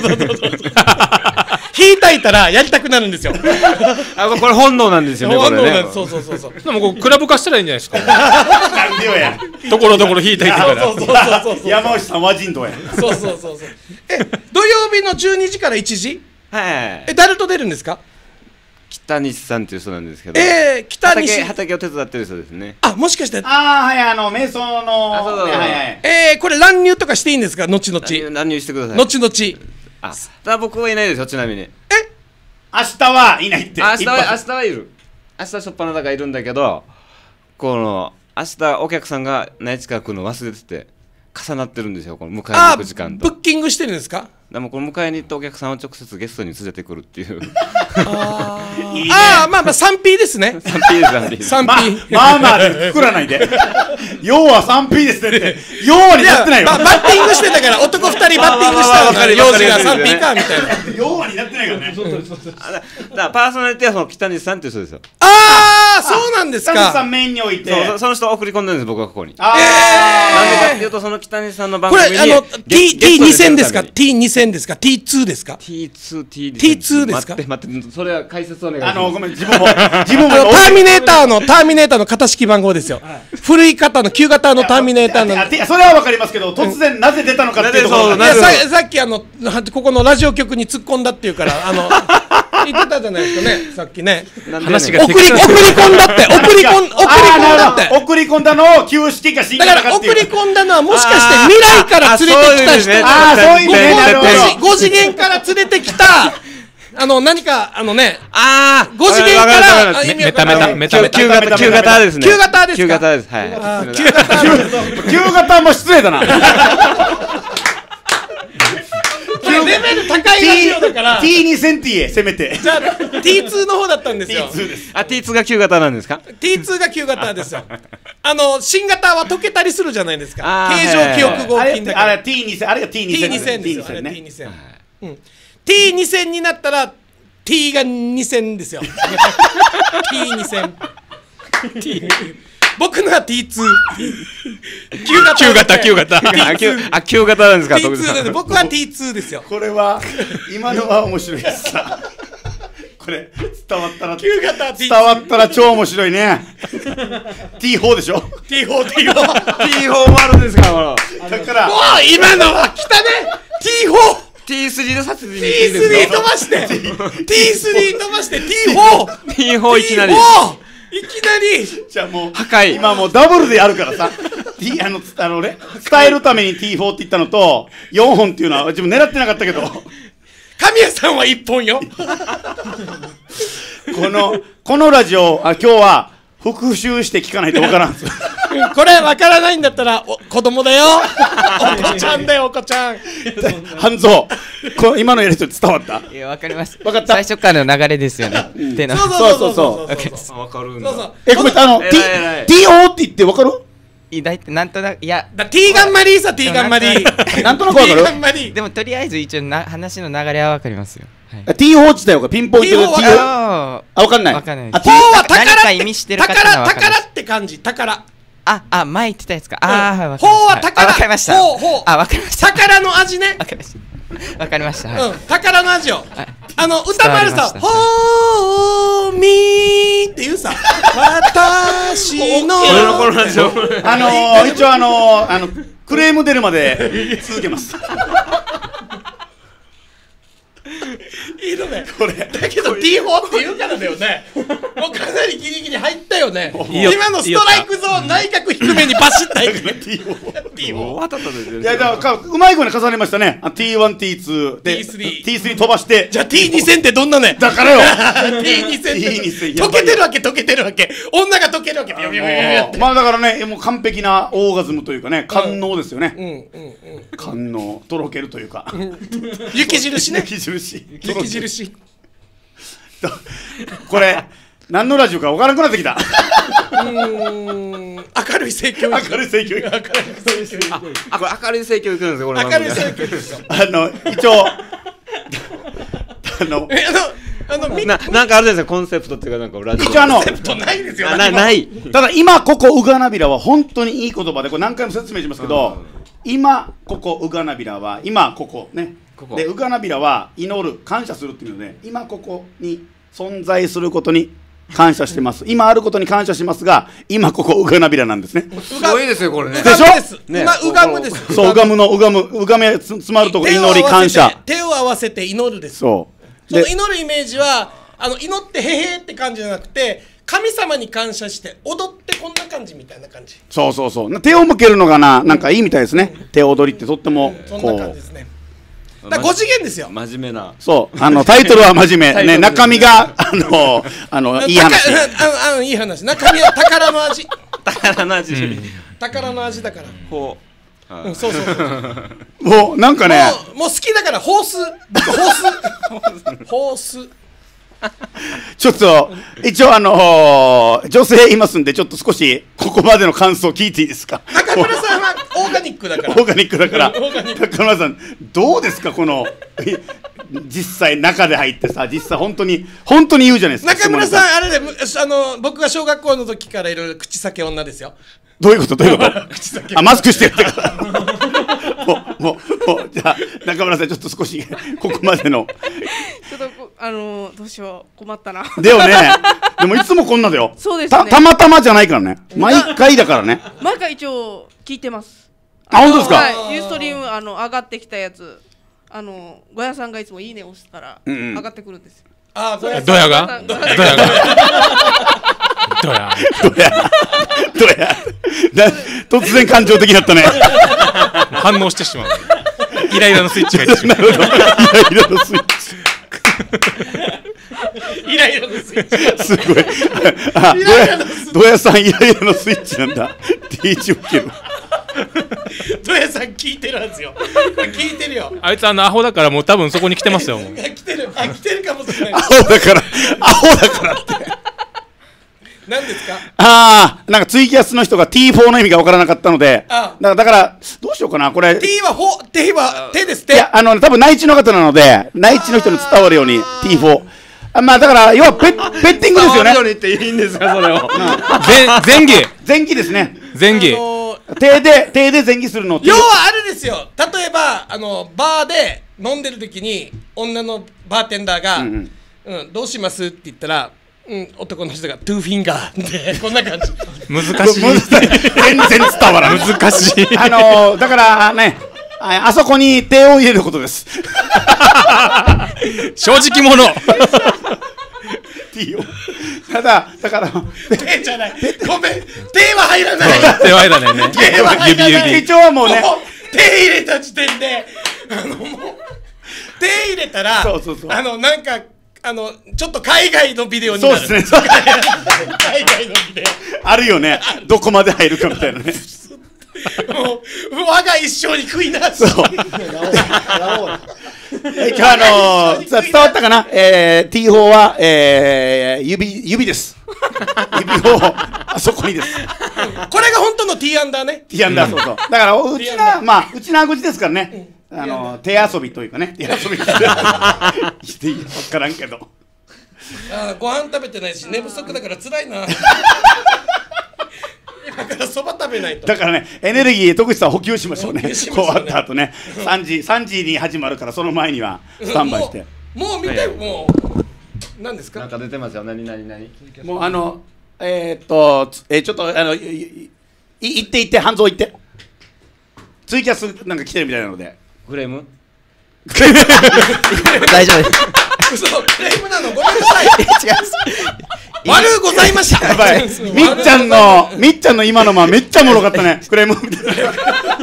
火焚いたらやりたくなるんですよ。 これ本能なんですよね。これね。 そう。 でもクラブ化したらいいんじゃないですか。 なんでよや。 ところどころ火焚いてから。 山内さんは人道や。 そう。土曜日の12時から1時？ はい。 誰と出るんですか？ 北西さんっていう人なんですけど。 北西。 畑を手伝ってる人ですね。 もしかして。 瞑想の。 これ乱入とかしていいんですか？後々。 乱入してください。 後々。 ただ僕はいないですよ、ちなみに。 明日はいないって。 明日はいる。明日しょっぱなだからいるんだけど、この明日お客さんが内近くの忘れてて重なってるんですよ、この迎えに行く時間と。 ブッキングしてるんですか？ でもこの迎えに行ったお客さんを直接ゲストに連れてくるっていういいね。 ああ、まあまあ 3P ですね。 3P です。 3P。 まあまあでくくらないで。要は 3P ですねって。要はになってないよ。 バッティングしてたから男2人バッティングしたから幼児が 3P かみたいな。 要はになってないからね。 だからパーソナリティはその北西さんっていう人ですよ。 ああ、そうなんです北西さか。 んメインに置いて。 その人を送り込んでるんです、僕はここに。 あなんでかっていうと、その北西さんの番こ組にれT2000 ですか？ T2 T2000 ですか？ T2 ですか？ T2 ですか？ 待ってそれは解説お願いします。 ごめん、自分もターミネーターの型式番号ですよ。古い型の旧型のターミネーターの。 それはわかりますけど、突然なぜ出たのかっていうところ。 いやさっきここのラジオ局に突っ込んだっていうから言ってたじゃないですかね、さっきね。 話が送り込んだって送り込んだのを旧式か新だ型から送りかっていう。 込んだのはもしかして未来から連れてきた人ああ、そういうね。なるほど。 5次元から連れてきた何かああ 5次元からメタ旧型ですね。 旧型ですか？ 旧型です。はい。 旧型も失礼だな。 レベル高いラジオだから T2000 へせめて。 じゃあ T2 の方だったんですよ。 T2 です。 あ、T2 が旧型なんですか？ T2 が旧型ですよ。新型は溶けたりするじゃないですか。 あー形状記憶合あれ金だから。 あれ T2000、あれが T2000 T2000 ですよ。あれね。 T2000。T2000 になったら T が2000ですよ。T2000。僕のは T2。 旧型あ、旧型なんですか？ T2 で僕は T2 ですよ。 これは今のは面白いですさ。これ伝わったら旧型 T2。 伝わったら超面白いね。T4 でしょ。 T4。 T4 もあるんですか？ だから今のは来たね。T4。 T3 の殺人に T3 飛ばして T3 飛ばして T4。 T4 いきなりいきなりじゃあもう破壊。 今もうダブルでやるからさ。伝えるために T4 って言ったのと4本っていうのは自分狙ってなかったけど、 神谷さんは1本よ。 このラジオ今日は復習して聞かないとわからんす。 これわからないんだったら子供だよ。お子ちゃんだよ、お子ちゃん。 半蔵、今のやりとり伝わった？ いや、わかります。 わかった。 最初からの流れですよね。っての。 そうわかるんだ。 そう。 ごめん、 偉い TO って言ってわかる？ だいてなんとなく、いや、 T ガンマリーさ、T ガンマリー。 なんとなくわかる？ T ガンマリー。 でもとりあえず一応話の流れはわかりますよ。 T4 自体はピンポイントで T4 わかんない。 わかんない。 T は宝何か意味してるかっていうのはわかります。 宝って感じ、宝。 前言ってたやつか。はい、わかりました。 ほうは宝。 わかりました。わかりました。 宝の味ね。 わかりました。わかりました。はい。 宝の味よ。歌もあるさ、ほーみーって言うさ。私の。 一応クレーム出るまで続けます。 いいのね。これだけど T4 って言うからだよね。もうかなりギリギリ入ったよね。今のストライクゾーン内角低めにバシッと入ってる。 いやだからうまい子に重ねましたね。T1、T2 で T3 飛ばして。 じゃあ T2000 ってどんなね。 だからよ。 T2000 って溶けてるわけ。女が溶けるわけ。 まあだからね、もう完璧なオーガズムというかね、官能ですよね。官能、とろけるというか。 雪印ね。 雪印。これ何のラジオか分からなくなってきた。 明るい性教育。 明るい性教育。 これ明るい性教育なんですよ、これ。 明るい性教育ですよ。 一応なんかあるじゃないですか、コンセプトっていうか、なんかラジオ。 一応コンセプトないですよ。 ない。 ただ今ここウガナビラは本当にいい言葉で、これ何回も説明しますけど、今ここウガナビラは今ここね。でウガナビラは祈る、感謝するっていうので、今ここに存在することに感謝してます。今あることに感謝しますが、今ここウガナビラなんですね。 すごいですよこれね。 でしょ？ 今ウガムです。 そう、ウガム詰まるとこ、祈り、感謝。 手を合わせて祈るです。 そう。 その祈るイメージは祈ってへへって感じじゃなくて、神様に感謝して踊ってこんな感じみたいな感じ。 そう手を向けるのがなんかいいみたいですね。手踊りってとってもそんな感じですね。だ5次元ですよ。 真面目な。 そうタイトルは真面目ね、中身がいい話。 いい話。中身は宝の味。 宝の味。 宝の味だから。 ほうん、そうそうそう。 もうなんかね、 もう好きだからホース。ホース。 ちょっと一応女性いますんで、ちょっと少しここまでの感想聞いていいですか。 中村さんはオーガニックだから。 オーガニックだから中村さんどうですか、この実際中で入ってさ、実際本当に言うじゃないですか。 中村さんあれで僕が小学校の時からいろいろ口裂け女ですよ。 どういうことあ、マスクしてるってからもうじゃあ中村さんちょっと少しここまでのちょっとどうしよう、困ったな。 だよね。でもいつもこんなだよ。 そうですね。 たまたまじゃないからね、毎回だからね。 毎回一応聞いてます。 あ、本当ですか。 はい、ユーストリーム上がってきたやつ、ゴヤさんがいつもいいね押したら上がってくるんですよ。 あ、 どやが突然感情的だったね。 反応してしまう。イライラのスイッチが入ってしまう。 イライラのスイッチ。 イライラのスイッチ。 すごい。あ、どやさんイライラのスイッチなんだ。ティーチ受ける。 どやさん聞いてるんですよ。これ聞いてるよ。 あいつアホだからもう多分そこに来てますよ。もう来てるかもしれない。 アホだからって。 何ですか。 なんかツイキャスの人が T4 の意味が分からなかったので、だからどうしようかな、これ。 T は手ですって。 いや、多分内地の方なので、内地の人に伝わるように T4。まあだから要はベッティングですよね。 伝わるようにっていいんですか、それを。 前期ですね。 前期。 手で前期するの。 要はあれですよ。例えばバーで飲んでる時に女のバーテンダーがどうしますって言ったら、男の人がトゥーフィンガーってこんな感じ。 難しい。 全然伝わらない。 難しい。 だからね、あそこに手を入れることです。 正直者。 だから手じゃない。ごめん、手は入らない。 手は入らないね。 手は入らない。 手帳はもうね、 手入れた時点でもう手入れたらなんかちょっと海外のビデオになる。 そうですね。 海外のビデオあるよね。どこまで入るかみたいなね。 もう我が一生に食いな。そう。 伝わったかな。T4 は指です。指をあそこにです。 これが本当の T アンダーね。 T アンダー、そうそう。だからうちな口ですからね。手遊びというかね。手遊びしていいの分からんけど。 ご飯食べてないし寝不足だから辛いな。だからそば食べないと。 だからね、エネルギー徳地さん補給しましょうね。終わった後ね、3時に始まるからその前にはスタンバイして。 もう見て、もう何ですか。 なんか出てますよ。何。 もうちょっと行って半蔵行って。ツイキャスなんか来てるみたいなので。 フレーム？ 大丈夫です。 嘘、クレームなの、ごめんなさい。違います。悪ございました。 やばい。みっちゃんの今のめっちゃおもろかったね。クレームみたいな。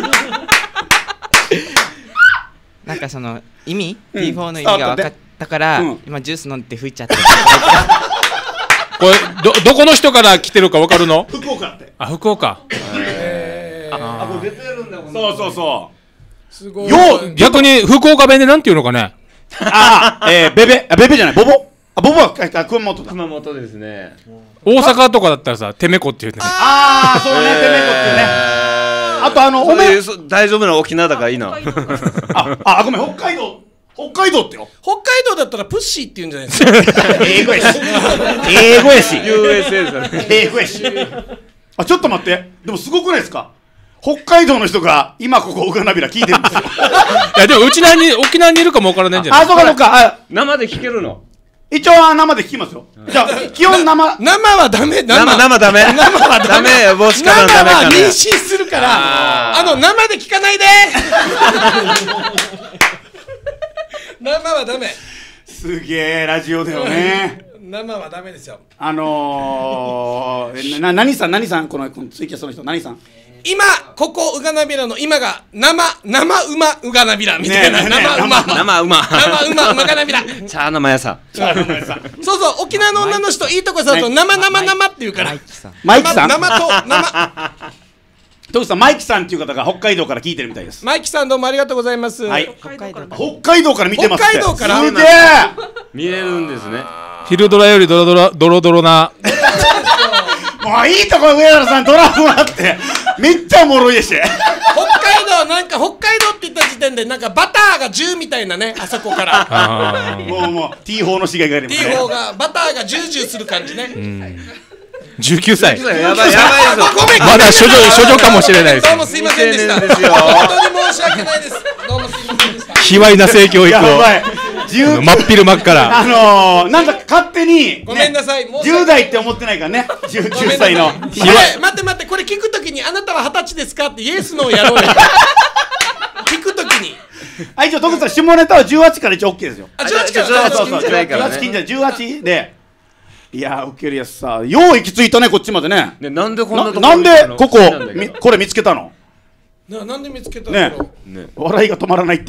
なんかその意味、T4 の意味が分かったから、今ジュース飲んで吹いちゃって。 これどこの人から来てるか分かるの？ 福岡って。 あ、福岡。 これ出てるんだもん。そう。 すごい。 逆に福岡弁でなんていうのかね。 ベベじゃない、ボボは熊本だ。 熊本ですね。 大阪とかだったらさ、テメコって言うね。 そうね、テメコってね。あとおめ大丈夫な沖縄だからいいな。 ごめん、北海道ってよ。 北海道だったらプッシーって言うんじゃないですか。 英語やし。 USA ですよね。 英語やし。ちょっと待って、でもすごくないですか。北海道の人が今ここウガナビラ聞いてるんですよ。 いやでも沖縄にいるかもわからないんじゃない。 そうか。 生で聞けるの。 一応は生で聞きますよ。じゃあ基本生はダメ。 生ダメ。生帽子からダメかね。 妊娠するから生で聞かないで。生はダメ。 すげえラジオだよね。 生はダメですよ。 何さんこのツイキャスの人何さん。 今ここうがなびらの今が生馬うがなびらみたいな、生馬がなびら。 チャーナマヤさ。 そうそう沖縄の女の人いいとこさと生って言うから。 マイキさん。 生と生。 トクさん、マイキさんっていう方が北海道から聞いてるみたいです。 マイキさんどうもありがとうございます。 はい。北海道から見てますって。 北海道からすげえ。 見れるんですね。 昼ドラよりドロな。 もういいとこ上原さんドラマってめっちゃおもろいでし。 北海道なんか北海道って言った時点でなんかバターが10みたいなね、あそこから。 もう T4 の死骸がありますね。 T4 がバターがジュージューする感じね。 19歳。 やばいぞ。 まだ処女かもしれないです。 どうもすいませんでした。本当に申し訳ないです。どうもすいませんでした。 卑猥な性教育を真っ昼間っからなんか勝手にごめんなさい、 10代って思ってないからね。19歳の待ってこれ聞くときにあなたは20歳ですかってイエスノーやろうよ。聞くときに一応徳さん下ネタは18から一応 OK ですよ。 18から 18禁じゃ18で。いや受けるやつさ、よう行き着いたねこっちまでね。 なんでこんなとこなんでこれ見つけたの。 なんで見つけたの。 笑いが止まらないって。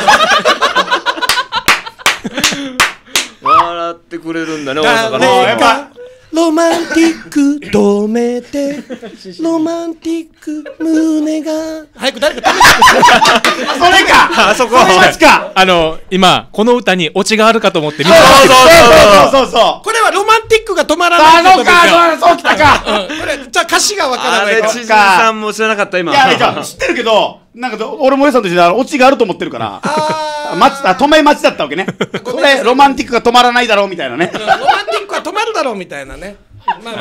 笑ってくれるんだね、大阪の。 誰かロマンティック止めて、ロマンティック胸が。早く誰か止めて。 それか。 あそこ。 か。 今この歌にオチがあるかと思って見た。そう。 これはロマンティックが止まらないってことですよ。 そうきたか。 これじゃあ歌詞がわからない。 知事さんも知らなかった今。 いや知ってるけど、なんか俺もお姉さんとしてオチがあると思ってるから。止め待ちだったわけね。これロマンティックが止まらないだろうみたいなね。 ロマンティックは止まるだろうみたいなね。ま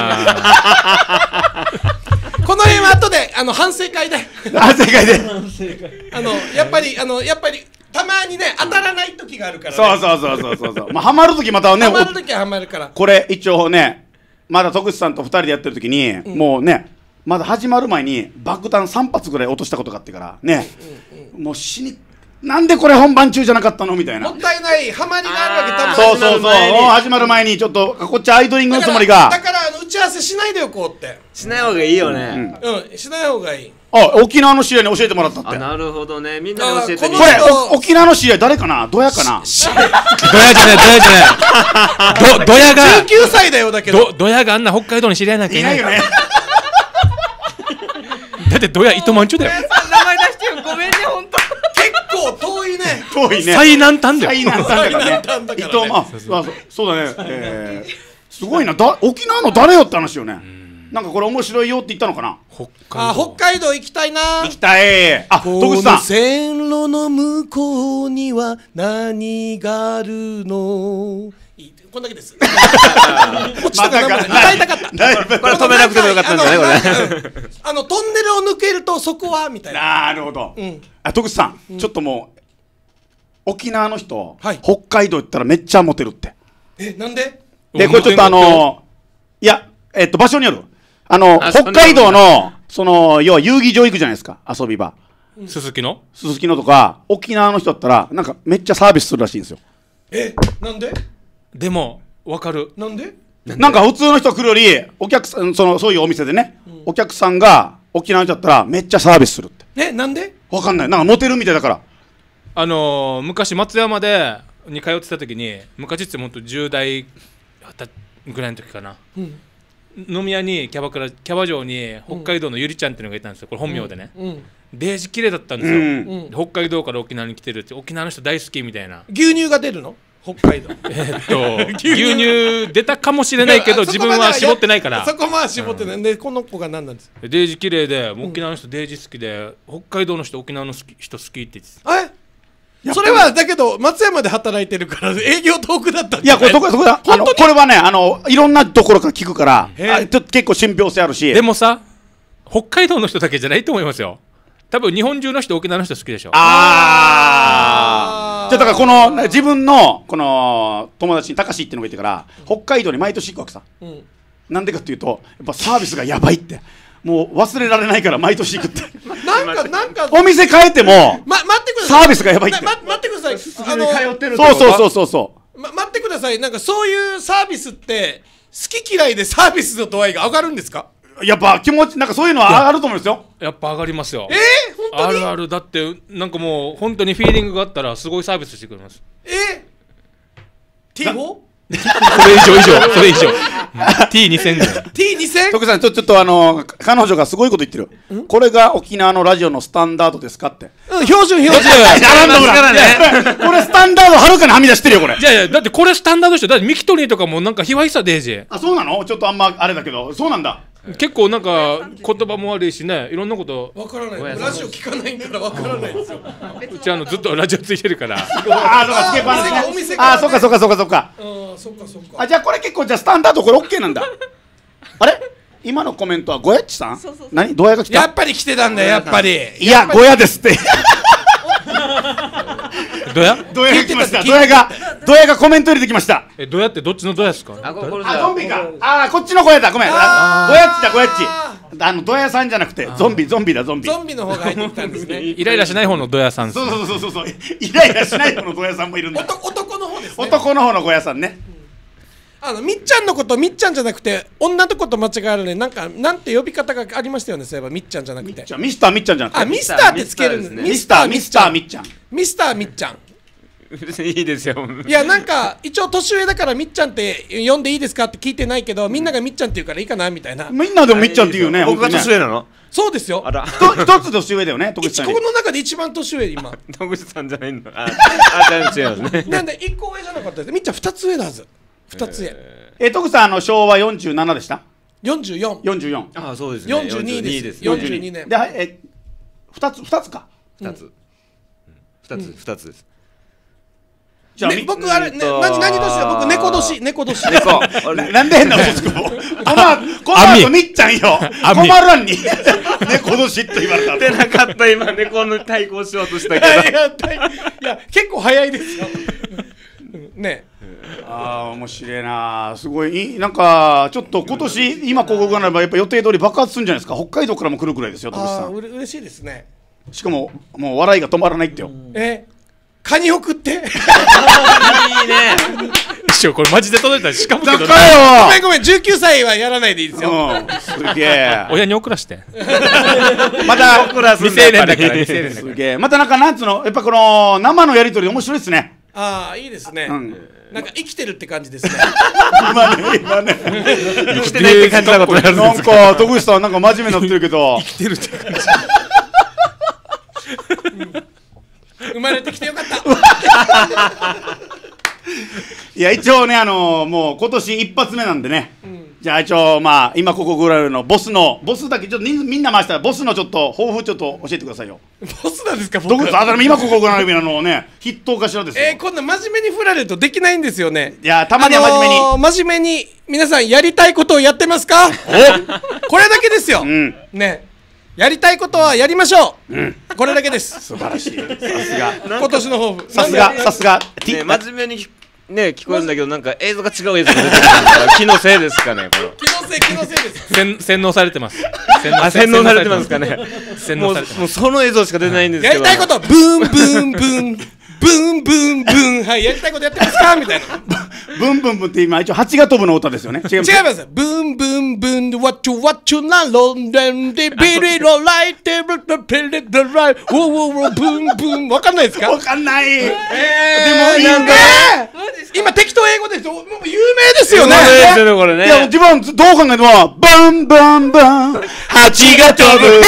あこの辺は後で反省会で。やっぱりたまにね当たらない時があるからね。 そう。まあハマる時またね。 ハマる時はハマるから。 これ一応ね、まだ徳地さんと2人でやってる時にもうね、まだ始まる前に爆弾3発ぐらい落としたことがあってからね、もうなんでこれ本番中じゃなかったのみたいな。 もったいないハマりがあるわけ。たまそう始まる前にちょっとこっちアイドリングのつもりが。 だから打ち合わせしないでおこうって。 しない方がいいよね。 しない方がいい。 沖縄の知り合いに教えてもらったって。 なるほどね、みんなに教えてみこれ沖縄の知り合い誰かな、ドヤかな。 ドヤじゃないドヤが 19歳だよ。だけどドヤがあんな北海道に知り合いなきゃいないよね。だってドヤ糸満町だよ。 名前出してよ、ごめんね本当。 結構遠いね。 最南端だよ。 最南端だからね。そうだね。すごいな。沖縄の誰よって話よね。なんかこれ面白いよって言ったのかな。 北海道行きたいな。 行きたい。徳地さん。 線路の向こうには何があるの。こんだけです。歌いたかった。 これ止めなくてもよかったんだねこれ。 トンネルを抜けるとそこはみたいな。 なるほど。徳地さん、ちょっともう沖縄の人北海道行ったらめっちゃモテるって。 なんで？ でこれちょっといや場所による。北海道の要は遊技場行くじゃないですか、遊び場。 すすきのとか沖縄の人だったらなんかめっちゃサービスするらしいんですよ。 なんで？ でも分かる。 なんで？ なんか普通の人来るよりお客さんそういうお店でね、お客さんが沖縄の人だったらめっちゃサービスするって。 なんで？ わかんない。なんかモテるみたいだから。 昔松山に通ってた時に、昔ってもっと10代ぐらいの時かな、飲み屋にキャバ嬢に北海道のゆりちゃんっていうのがいたんですよ。これ本名でね。デージ綺麗だったんですよ。北海道から沖縄に来てるって、沖縄の人大好きみたいな。 牛乳が出るの？北海道。 牛乳出たかもしれないけど自分は絞ってないから。 そこまで絞ってない。でこの子が何なんです？ デージ綺麗で沖縄の人デージ好きで、北海道の人沖縄の人好きって言ってた。 それはだけど松山で働いてるから営業遠くだったんじゃない？いやこれこれはねいろんなところから聞くから結構信憑性あるし。 でもさ北海道の人だけじゃないと思いますよ。多分日本中の人沖縄の人好きでしょ。 じゃあだからこの自分のこの友達に高志っていうのがいてから北海道に毎年行くわけさ。なんでかっていうとやっぱサービスがやばいって。もう忘れられないから毎年行くって。なんかお店変えても待ってください。 サービスがやばいって。 待ってください。 通ってる。そう。 待ってください。なんかそういうサービスって好き嫌いでサービスの度合いが上がるんですか？ やっぱ気持ちなんかそういうのはあると思うんですよ。 やっぱ上がりますよ。 本当にあるある。だってなんかもう本当にフィーリングがあったらすごいサービスしてくれます。 T4？ それ以上T2000 じゃん。 T2000？ 徳さんちょっと彼女がすごいこと言ってる。これが沖縄のラジオのスタンダードですかって。 標準これスタンダードはるかにはみ出してるよこれ。 いやだってこれスタンダードでしょ。だってミキトリーとかもなんか卑猥さデージ。 あ、そうなの？ちょっとあんまあれだけど、そうなんだ。 結構なんか言葉も悪いしね、いろんなことわからない。ラジオ聞かないからわからないですよ。 うちずっとラジオついてるから。 ああ、そうか、つけっぱなしね。ああ、そうか。あ、じゃあこれ結構じゃあスタンダードこれ OK なんだ。あれ？今のコメントはゴヤッチさん？何？ドヤが来た？ やっぱり来てたんだよ、やっぱり。 いや、ゴヤですって。 ドヤが来ました。ドヤがコメント入れてきました。 ドヤってどっちのドヤですか？ ゾンビか。こっちのゴヤだ。ごめん。ゴヤッチだ、ゴヤッチ。ドヤさんじゃなくてゾンビだ。ゾンビの方が入ってきたんですね。 イライラしない方のドヤさん。 そう。イライラしない方のドヤさんもいるんだ。 男の方ですね。 男の方のゴヤさんね。 みっちゃんのことみっちゃんじゃなくて女のこと間違えられなんて呼び方がありましたよね。そういえばみっちゃんじゃなくてミスターみっちゃんじゃなくてミスターってつけるんですね。 ミスターみっちゃんミスターみっちゃんいいですよ。 いやなんか一応年上だからみっちゃんって呼んでいいですかって聞いてないけど、みんながみっちゃんって言うからいいかなみたいな。 みんなでもみっちゃんって言うね。 僕が年上なの？ そうですよ。 一つ年上だよね。 ここの中で一番年上今。 戸口さんじゃないの？違いますね。 なんで1個上じゃなかったです。みっちゃん2つ上だはず。2つ上。 戸口さん昭和47でした？ 44。 ああ、そうですね。 42です。42年。 で、2つか。 2つです。 じゃあ僕あれ何年ですか？僕猫年。 なんで変な嘘つくの？この後みっちゃんよ。困らんに猫年って言われた。 出なかった今猫の対抗しようとしたけど。 いや結構早いですよ。ね。 ああ面白いな。すごいなんかちょっと今年今ここがなればやっぱ予定通り爆発するんじゃないですか。北海道からも来るくらいですよ。戸口さん。 嬉しいですね。 しかももう笑いが止まらないってよ。 カニ送っていいね。 一緒これマジで届いたらしかもけど。 ごめん19歳はやらないでいいですよ。 すげえ。 親に送らして。 また未成年だからすげえ。またなんつうのやっぱこの生のやり取り面白いですね。 ああいいですね。なんか生きてるって感じですね。 今ね生きてないって感じなことやるんですか？ なんか戸口さんなんか真面目になってるけど。 生きてるって感じ。 生まれてきてよかった。 いや一応ねもう今年一発目なんでね。じゃあ一応まあ今ここぐらいのボスだけちょっとみんな回したらボスのちょっと抱負ちょっと教えてくださいよ。 ボスなんですか？ どこ今ここぐらいのね筆頭頭ですよ。 こんな真面目に振られるとできないんですよね。 いやたまには真面目に皆さんやりたいことをやってますか？これだけですよ。ね。やりたいことはやりましょう。これだけです。 素晴らしい。さすが。 今年の抱負。 さすが。 真面目にね聞こえるんだけどなんか映像が違う映像が出てくるから気のせいですかね。 気のせいです。 洗脳されてます。 洗脳されてますかね。もうその映像しか出ないんですけど。 やりたいことブーンブーンブーンブンブンブンはいやりたいことやってますかみたいな。 ブンブンブンって今一応蜂が飛ぶの歌ですよね。違います。ブンブンブン what you なロンデンでビリロライテブルペレドライウォウォウブンブンわかんないですか？ わかんない。でもいいね。今適当英語ですよ。もう有名ですよね。 これね。 いや自分どう考えてもブンブンブン蜂が飛ぶ。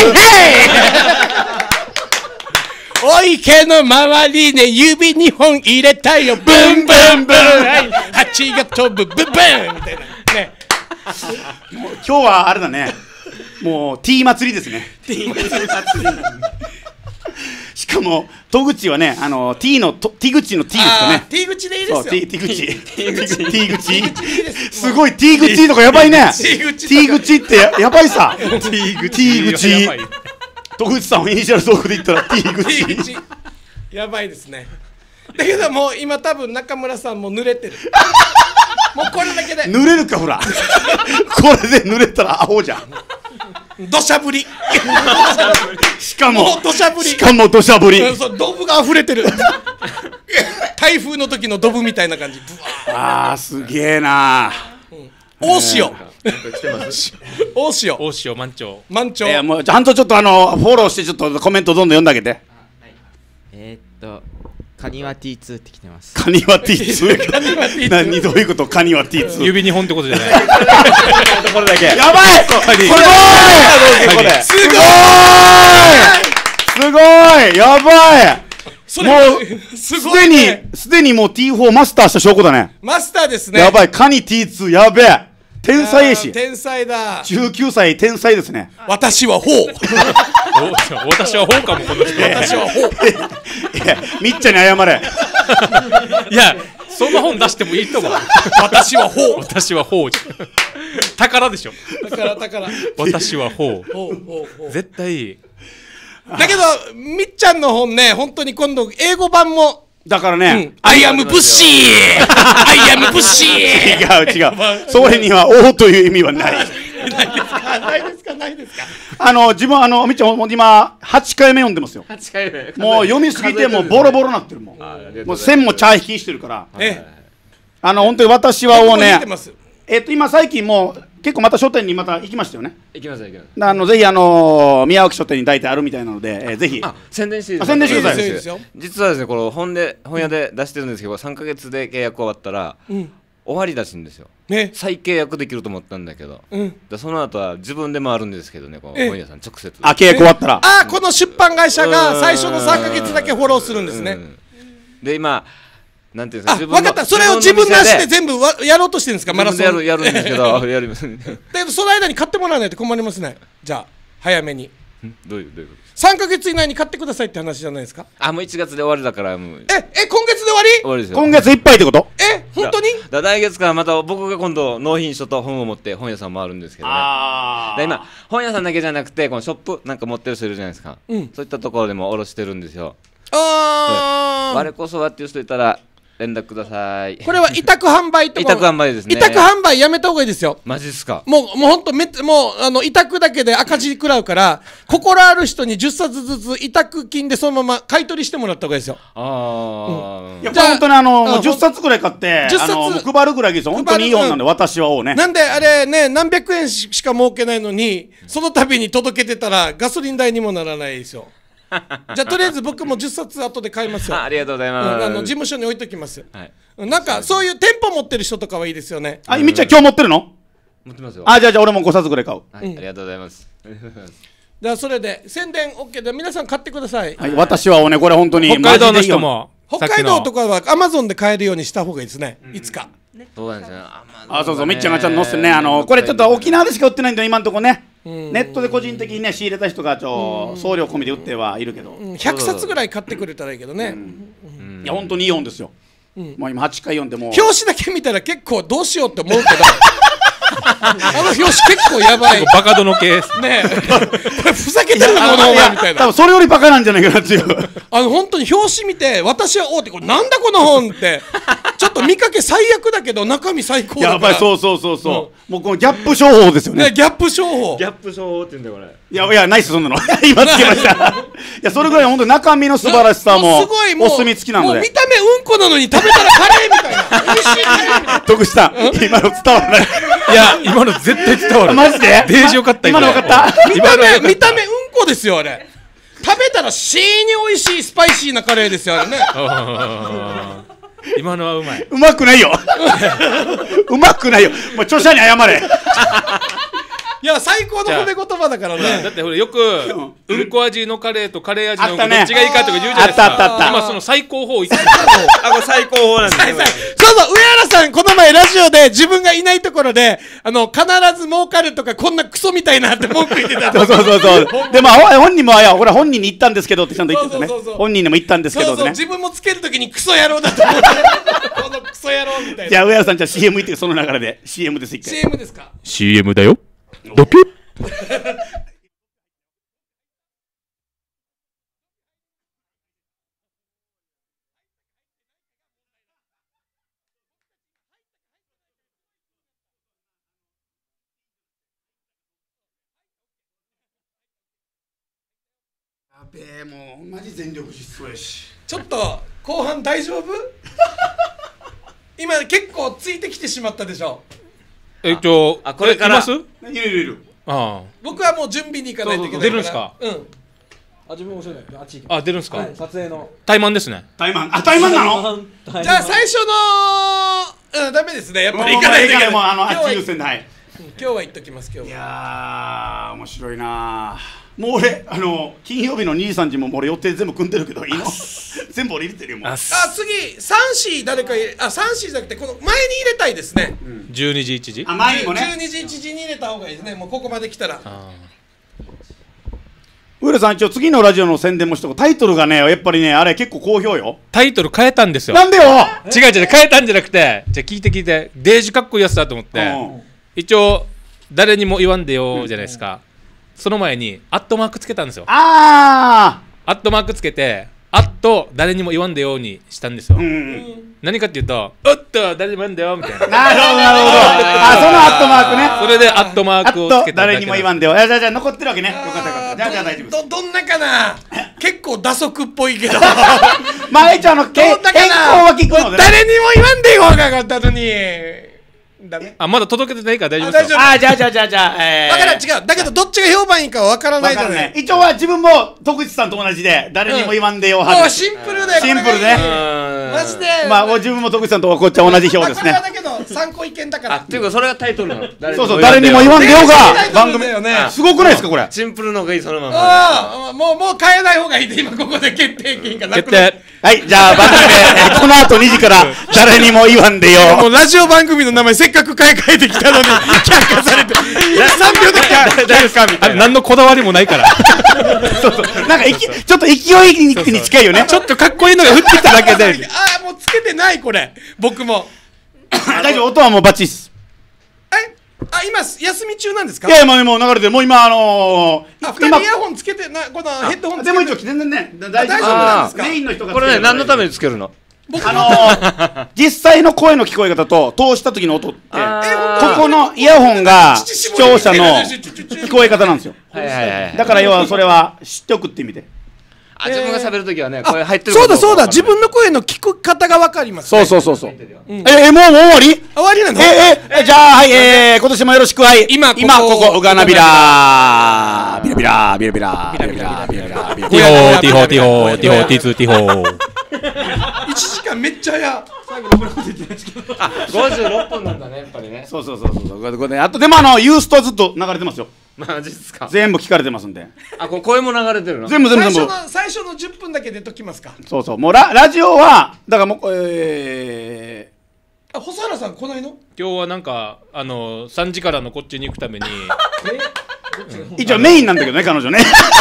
お池の周りね指2本入れたいよブンブンブン蜂が飛ぶブンブンみたいなね。 今日はあれだね。もう T 祭りですね。T 祭り。しかも戸口はねT のT 口の T ですかね。 T 口でいいですよ。 T 口。すごい T 口とかやばいね。T 口ってやばいさ。T 口。戸口さんをイニシャルトークで言ったら T 口やばいですね。だけどもう今多分中村さんも濡れてる。もうこれだけで濡れるかほら。これで濡れたらアホじゃん。 土砂降り。 しかも土砂降り。 土砂降り。 ドブが溢れてる。台風の時のドブみたいな感じ。 あーすげえな。 大潮。 来てます。 大塩大塩満潮。 満潮。 いやもうちゃんとちょっとフォローしてちょっとコメントどんどん読んであげて。 カニは T2 って来てます。 カニは T2。何どういうことカニは T2。 指2本ってことじゃない。 これだけ。 やばい。すごい。すごい。やばい。もうすでにもう T4 マスターした証拠だね。 マスターですね。 やばい。カニ T2 やべえ。天才絵師。 天才だ。 19歳天才ですね。 私はほう。 私はほうかもこの人。 私はほう。 いやみっちゃんに謝れ。 いやそんな本出してもいいと思う。 私はほう。 私はほう。宝でしょ。 宝。 私はほう。絶対いい。 だけどみっちゃんの本ね、本当に今度英語版も。 だからね、 I am Bushy! I am Bushy! 違う。それには「お」という意味はない。 ないですか。 自分みっちゃん今8回目読んでますよ。 8回目。 もう読みすぎてもうボロボロなってるもん。もう線もチャー引きしてるから。本当に私はをね、今最近もう結構また書店にまた行きましたよね。 行きます。ぜひ宮脇書店に大体あるみたいなので、ぜひ宣伝してください。 実はですね、この本屋で出してるんですけど、3ヶ月で契約終わったら終わりらしいんですよ。再契約できると思ったんだけど、その後は自分で回るんですけどね、この本屋さん直接。 契約終わったら。 この出版会社が最初の3ヶ月だけフォローするんですね。 で今なんていうんですか、 分かった。それを自分の足で全部やろうとしてるんですか、マラソン。 やるんですけど、やります。 でその間に買ってもらわないと困りますね。じゃあ早めに。 どういうこと ？3ヶ月以内に買ってくださいって話じゃないですか。 もう1月で終わりだからもう。 今月で終わり？ 終わりですよ。 今月いっぱいってこと？ 本当に？ 来月からまた僕が今度納品書と本を持って本屋さん回るんですけどね。今本屋さんだけじゃなくてこのショップなんか持ってる人いるじゃないですか。そういったところでも卸してるんですよ。我こそはっていう人いたら連絡ください。 これは委託販売とか。 委託販売ですね。 委託販売やめた方がいいですよ。 マジっすか。 もう本当もう委託だけで赤字食らうから、心ある人に10冊ずつ委託金でそのまま買い取りしてもらった方がいいですよ。 いや本当に10冊ぐらい買って配るぐらいですよ。本当にいい本なんで、私はをね。 なんであれね、何百円しか儲けないのにその度に届けてたらガソリン代にもならないですよ。じゃあとりあえず僕も10冊後で買いますよ。 ありがとうございます。 事務所に置いときます。なんかそういう店舗持ってる人とかはいいですよね。 みっちゃん今日持ってるの？ 持ってますよ。 じゃあ俺も5冊ぐらい買う。 ありがとうございます。 じゃあそれで宣伝 OK で皆さん買ってください。 私はねこれ本当に北海道の人も北海道とかはアマゾンで買えるようにした方がいいですね。いつか。 そうなんですね。 そうみっちゃんがちゃんと載せてね、これちょっと沖縄でしか売ってないんで今のところね。ネットで個人的にね仕入れた人が送料込みで売ってはいるけど、 100冊ぐらい買ってくれたらいいけどね。 いや本当にいい本ですよ。もう今8回読んでも表紙だけ見たら結構どうしようって思うけど表紙結構やばい。 バカ殿系ですね。これふざけてるのこのお前みたいな。 多分それよりバカなんじゃないかなっていう。 本当に表紙見て私はってこれなんだこの本ってちょっと見かけ最悪だけど中身最高だから。 やばい。そうもうこのギャップ商法ですよね。 ギャップ商法。 ギャップ商法って言うんだよこれ。 いやないっすそんなの。今つけました。いやそれぐらい本当に中身の素晴らしさもお墨付きなので。 見た目うんこなのに食べたらカレーみたいな。美味しいカレーみたいな。 得した。今の伝わらない。 いや今の絶対伝わる。 マジで？ デージよかった。 今の分かった。 見た目うんこですよあれ。食べたら死に美味しいスパイシーなカレーですよあれね。 今のはうまい。 うまくないよ。うまくないよ。もう著者に謝れ。 いや最高の褒め言葉だからね。 だってほらよくうんこ味のカレーとカレー味のうんこどっちがいいかとか言うじゃないですか。今その最高峰言ってる。 これ最高峰なんですね。 そう上原さんこの前ラジオで自分がいないところで必ず儲かるとかこんなクソみたいなって文句言ってた。 そうで本人もほら本人に言ったんですけどってちゃんと言ってたね。本人にも言ったんですけどね。 自分もつけるときにクソ野郎だと思ってこのクソ野郎みたいな。 じゃあ上原さんじゃあ CM 言ってその流れで CM です一回。 CM ですか。 CM だよ。ドキュッ。 やべえもうマジ全力疾走やし。 ちょっと後半大丈夫？今結構ついてきてしまったでしょ。 これからいます？ いる。 僕はもう準備に行かないといけないから。 出るんですか？ うん。 自分もそうだよ。あっち行く。 出るんですか？ 撮影の。 怠慢ですね。 怠慢なの？ じゃあ最初のダメですね。やっぱり行かないといけない。 もうあっち優先で、はい。 今日は行っときます。今日は。 いやー面白いな。もう俺金曜日の23時も俺予定全部組んでるけどいいの？全部俺入れてるよもう。 次3C誰か3Cじゃなくてこの前に入れたいですね。 12時1時。 前にもね。 12時1時に入れた方がいいですね。もうここまで来たら。 上田さん一応次のラジオの宣伝もしとこう。タイトルがねやっぱりねあれ結構好評よ。 タイトル変えたんですよ。 なんでよ。 違う変えたんじゃなくて、じゃあ聞いてデージかっこいいやつだと思って、一応誰にも言わんでよじゃないですか。その前にアットマークつけたんですよ。アットマークつけて誰にも言わんでよにしたんですよ。何かっていうと誰にも言わんでよみたいな。 なるほどそのアットマークね。 それでアットマークをつけただけ。 誰にも言わんでよ。じゃあ残ってるわけね。よかったじゃあ大丈夫です。 どんなかな。結構打足っぽいけど前ちゃんの変更は聞くので誰にも言わんでよがかったのにダメ。 まだ届けてないから大丈夫ですよ。 じゃあだから違う。だけどどっちが評判いいかわからないじゃない。 一応は自分も徳地さんと同じで誰にも言わんでよ派。シンプルでシンプルね。 マジで。 まあ自分も徳地さんとはこっちは同じ票ですね。 だけど参考意見だから。 っていうかそれがタイトルなの。 そう誰にも言わんでよが番組すごくないですかこれ。 シンプルのがいいそのまま。 もう変えない方がいいで今ここで決定権がなく決定。 はいじゃあ番組この後2時から誰にも言わんでよ。 もうラジオ番組の名前せっかく変えてきたのに却下されて3秒で大丈夫ですかみたいな。何のこだわりもないから。 そうなんかちょっと勢いに近いよね。 ちょっとかっこいいのが降ってきただけで。 もうつけてないこれ僕も。 大丈夫音はもうバッチリです。 今休み中なんですか？ いやもう流れてもう今 2人イヤホンつけてこのヘッドホンつけて。 でも一応全然ね大丈夫なんですか？メインの人がこれね何のためにつけるの？ 実際の声の聞こえ方と通した時の音ってここのイヤホンが視聴者の聞こえ方なんですよ。だから要はそれは知っておくって意味で。 自分が喋るときはね声入ってる。 そうだ自分の声の聞く方が分かります。 そうもう終わり？ 終わりなの？ じゃあはい今年もよろしく。はい今ここうがなびらビラビラビラビラビラビラビラビラビラティホーティホーティホーティホーティツーティホー。 1時間めっちゃ早。 最後6分って言ってないですけど。56分なんだねやっぱりね。 そうあとでもユーストはずっと流れてますよ。 マジっすか？ 全部聞かれてますんで。 これ声も流れてるの？ 全部最初の10分だけ出ときますか。 そうもうラジオはだからもう細原さん来ないの？ 今日はなんか3時からのこっちに行くために一応メインなんだけどね彼女ね。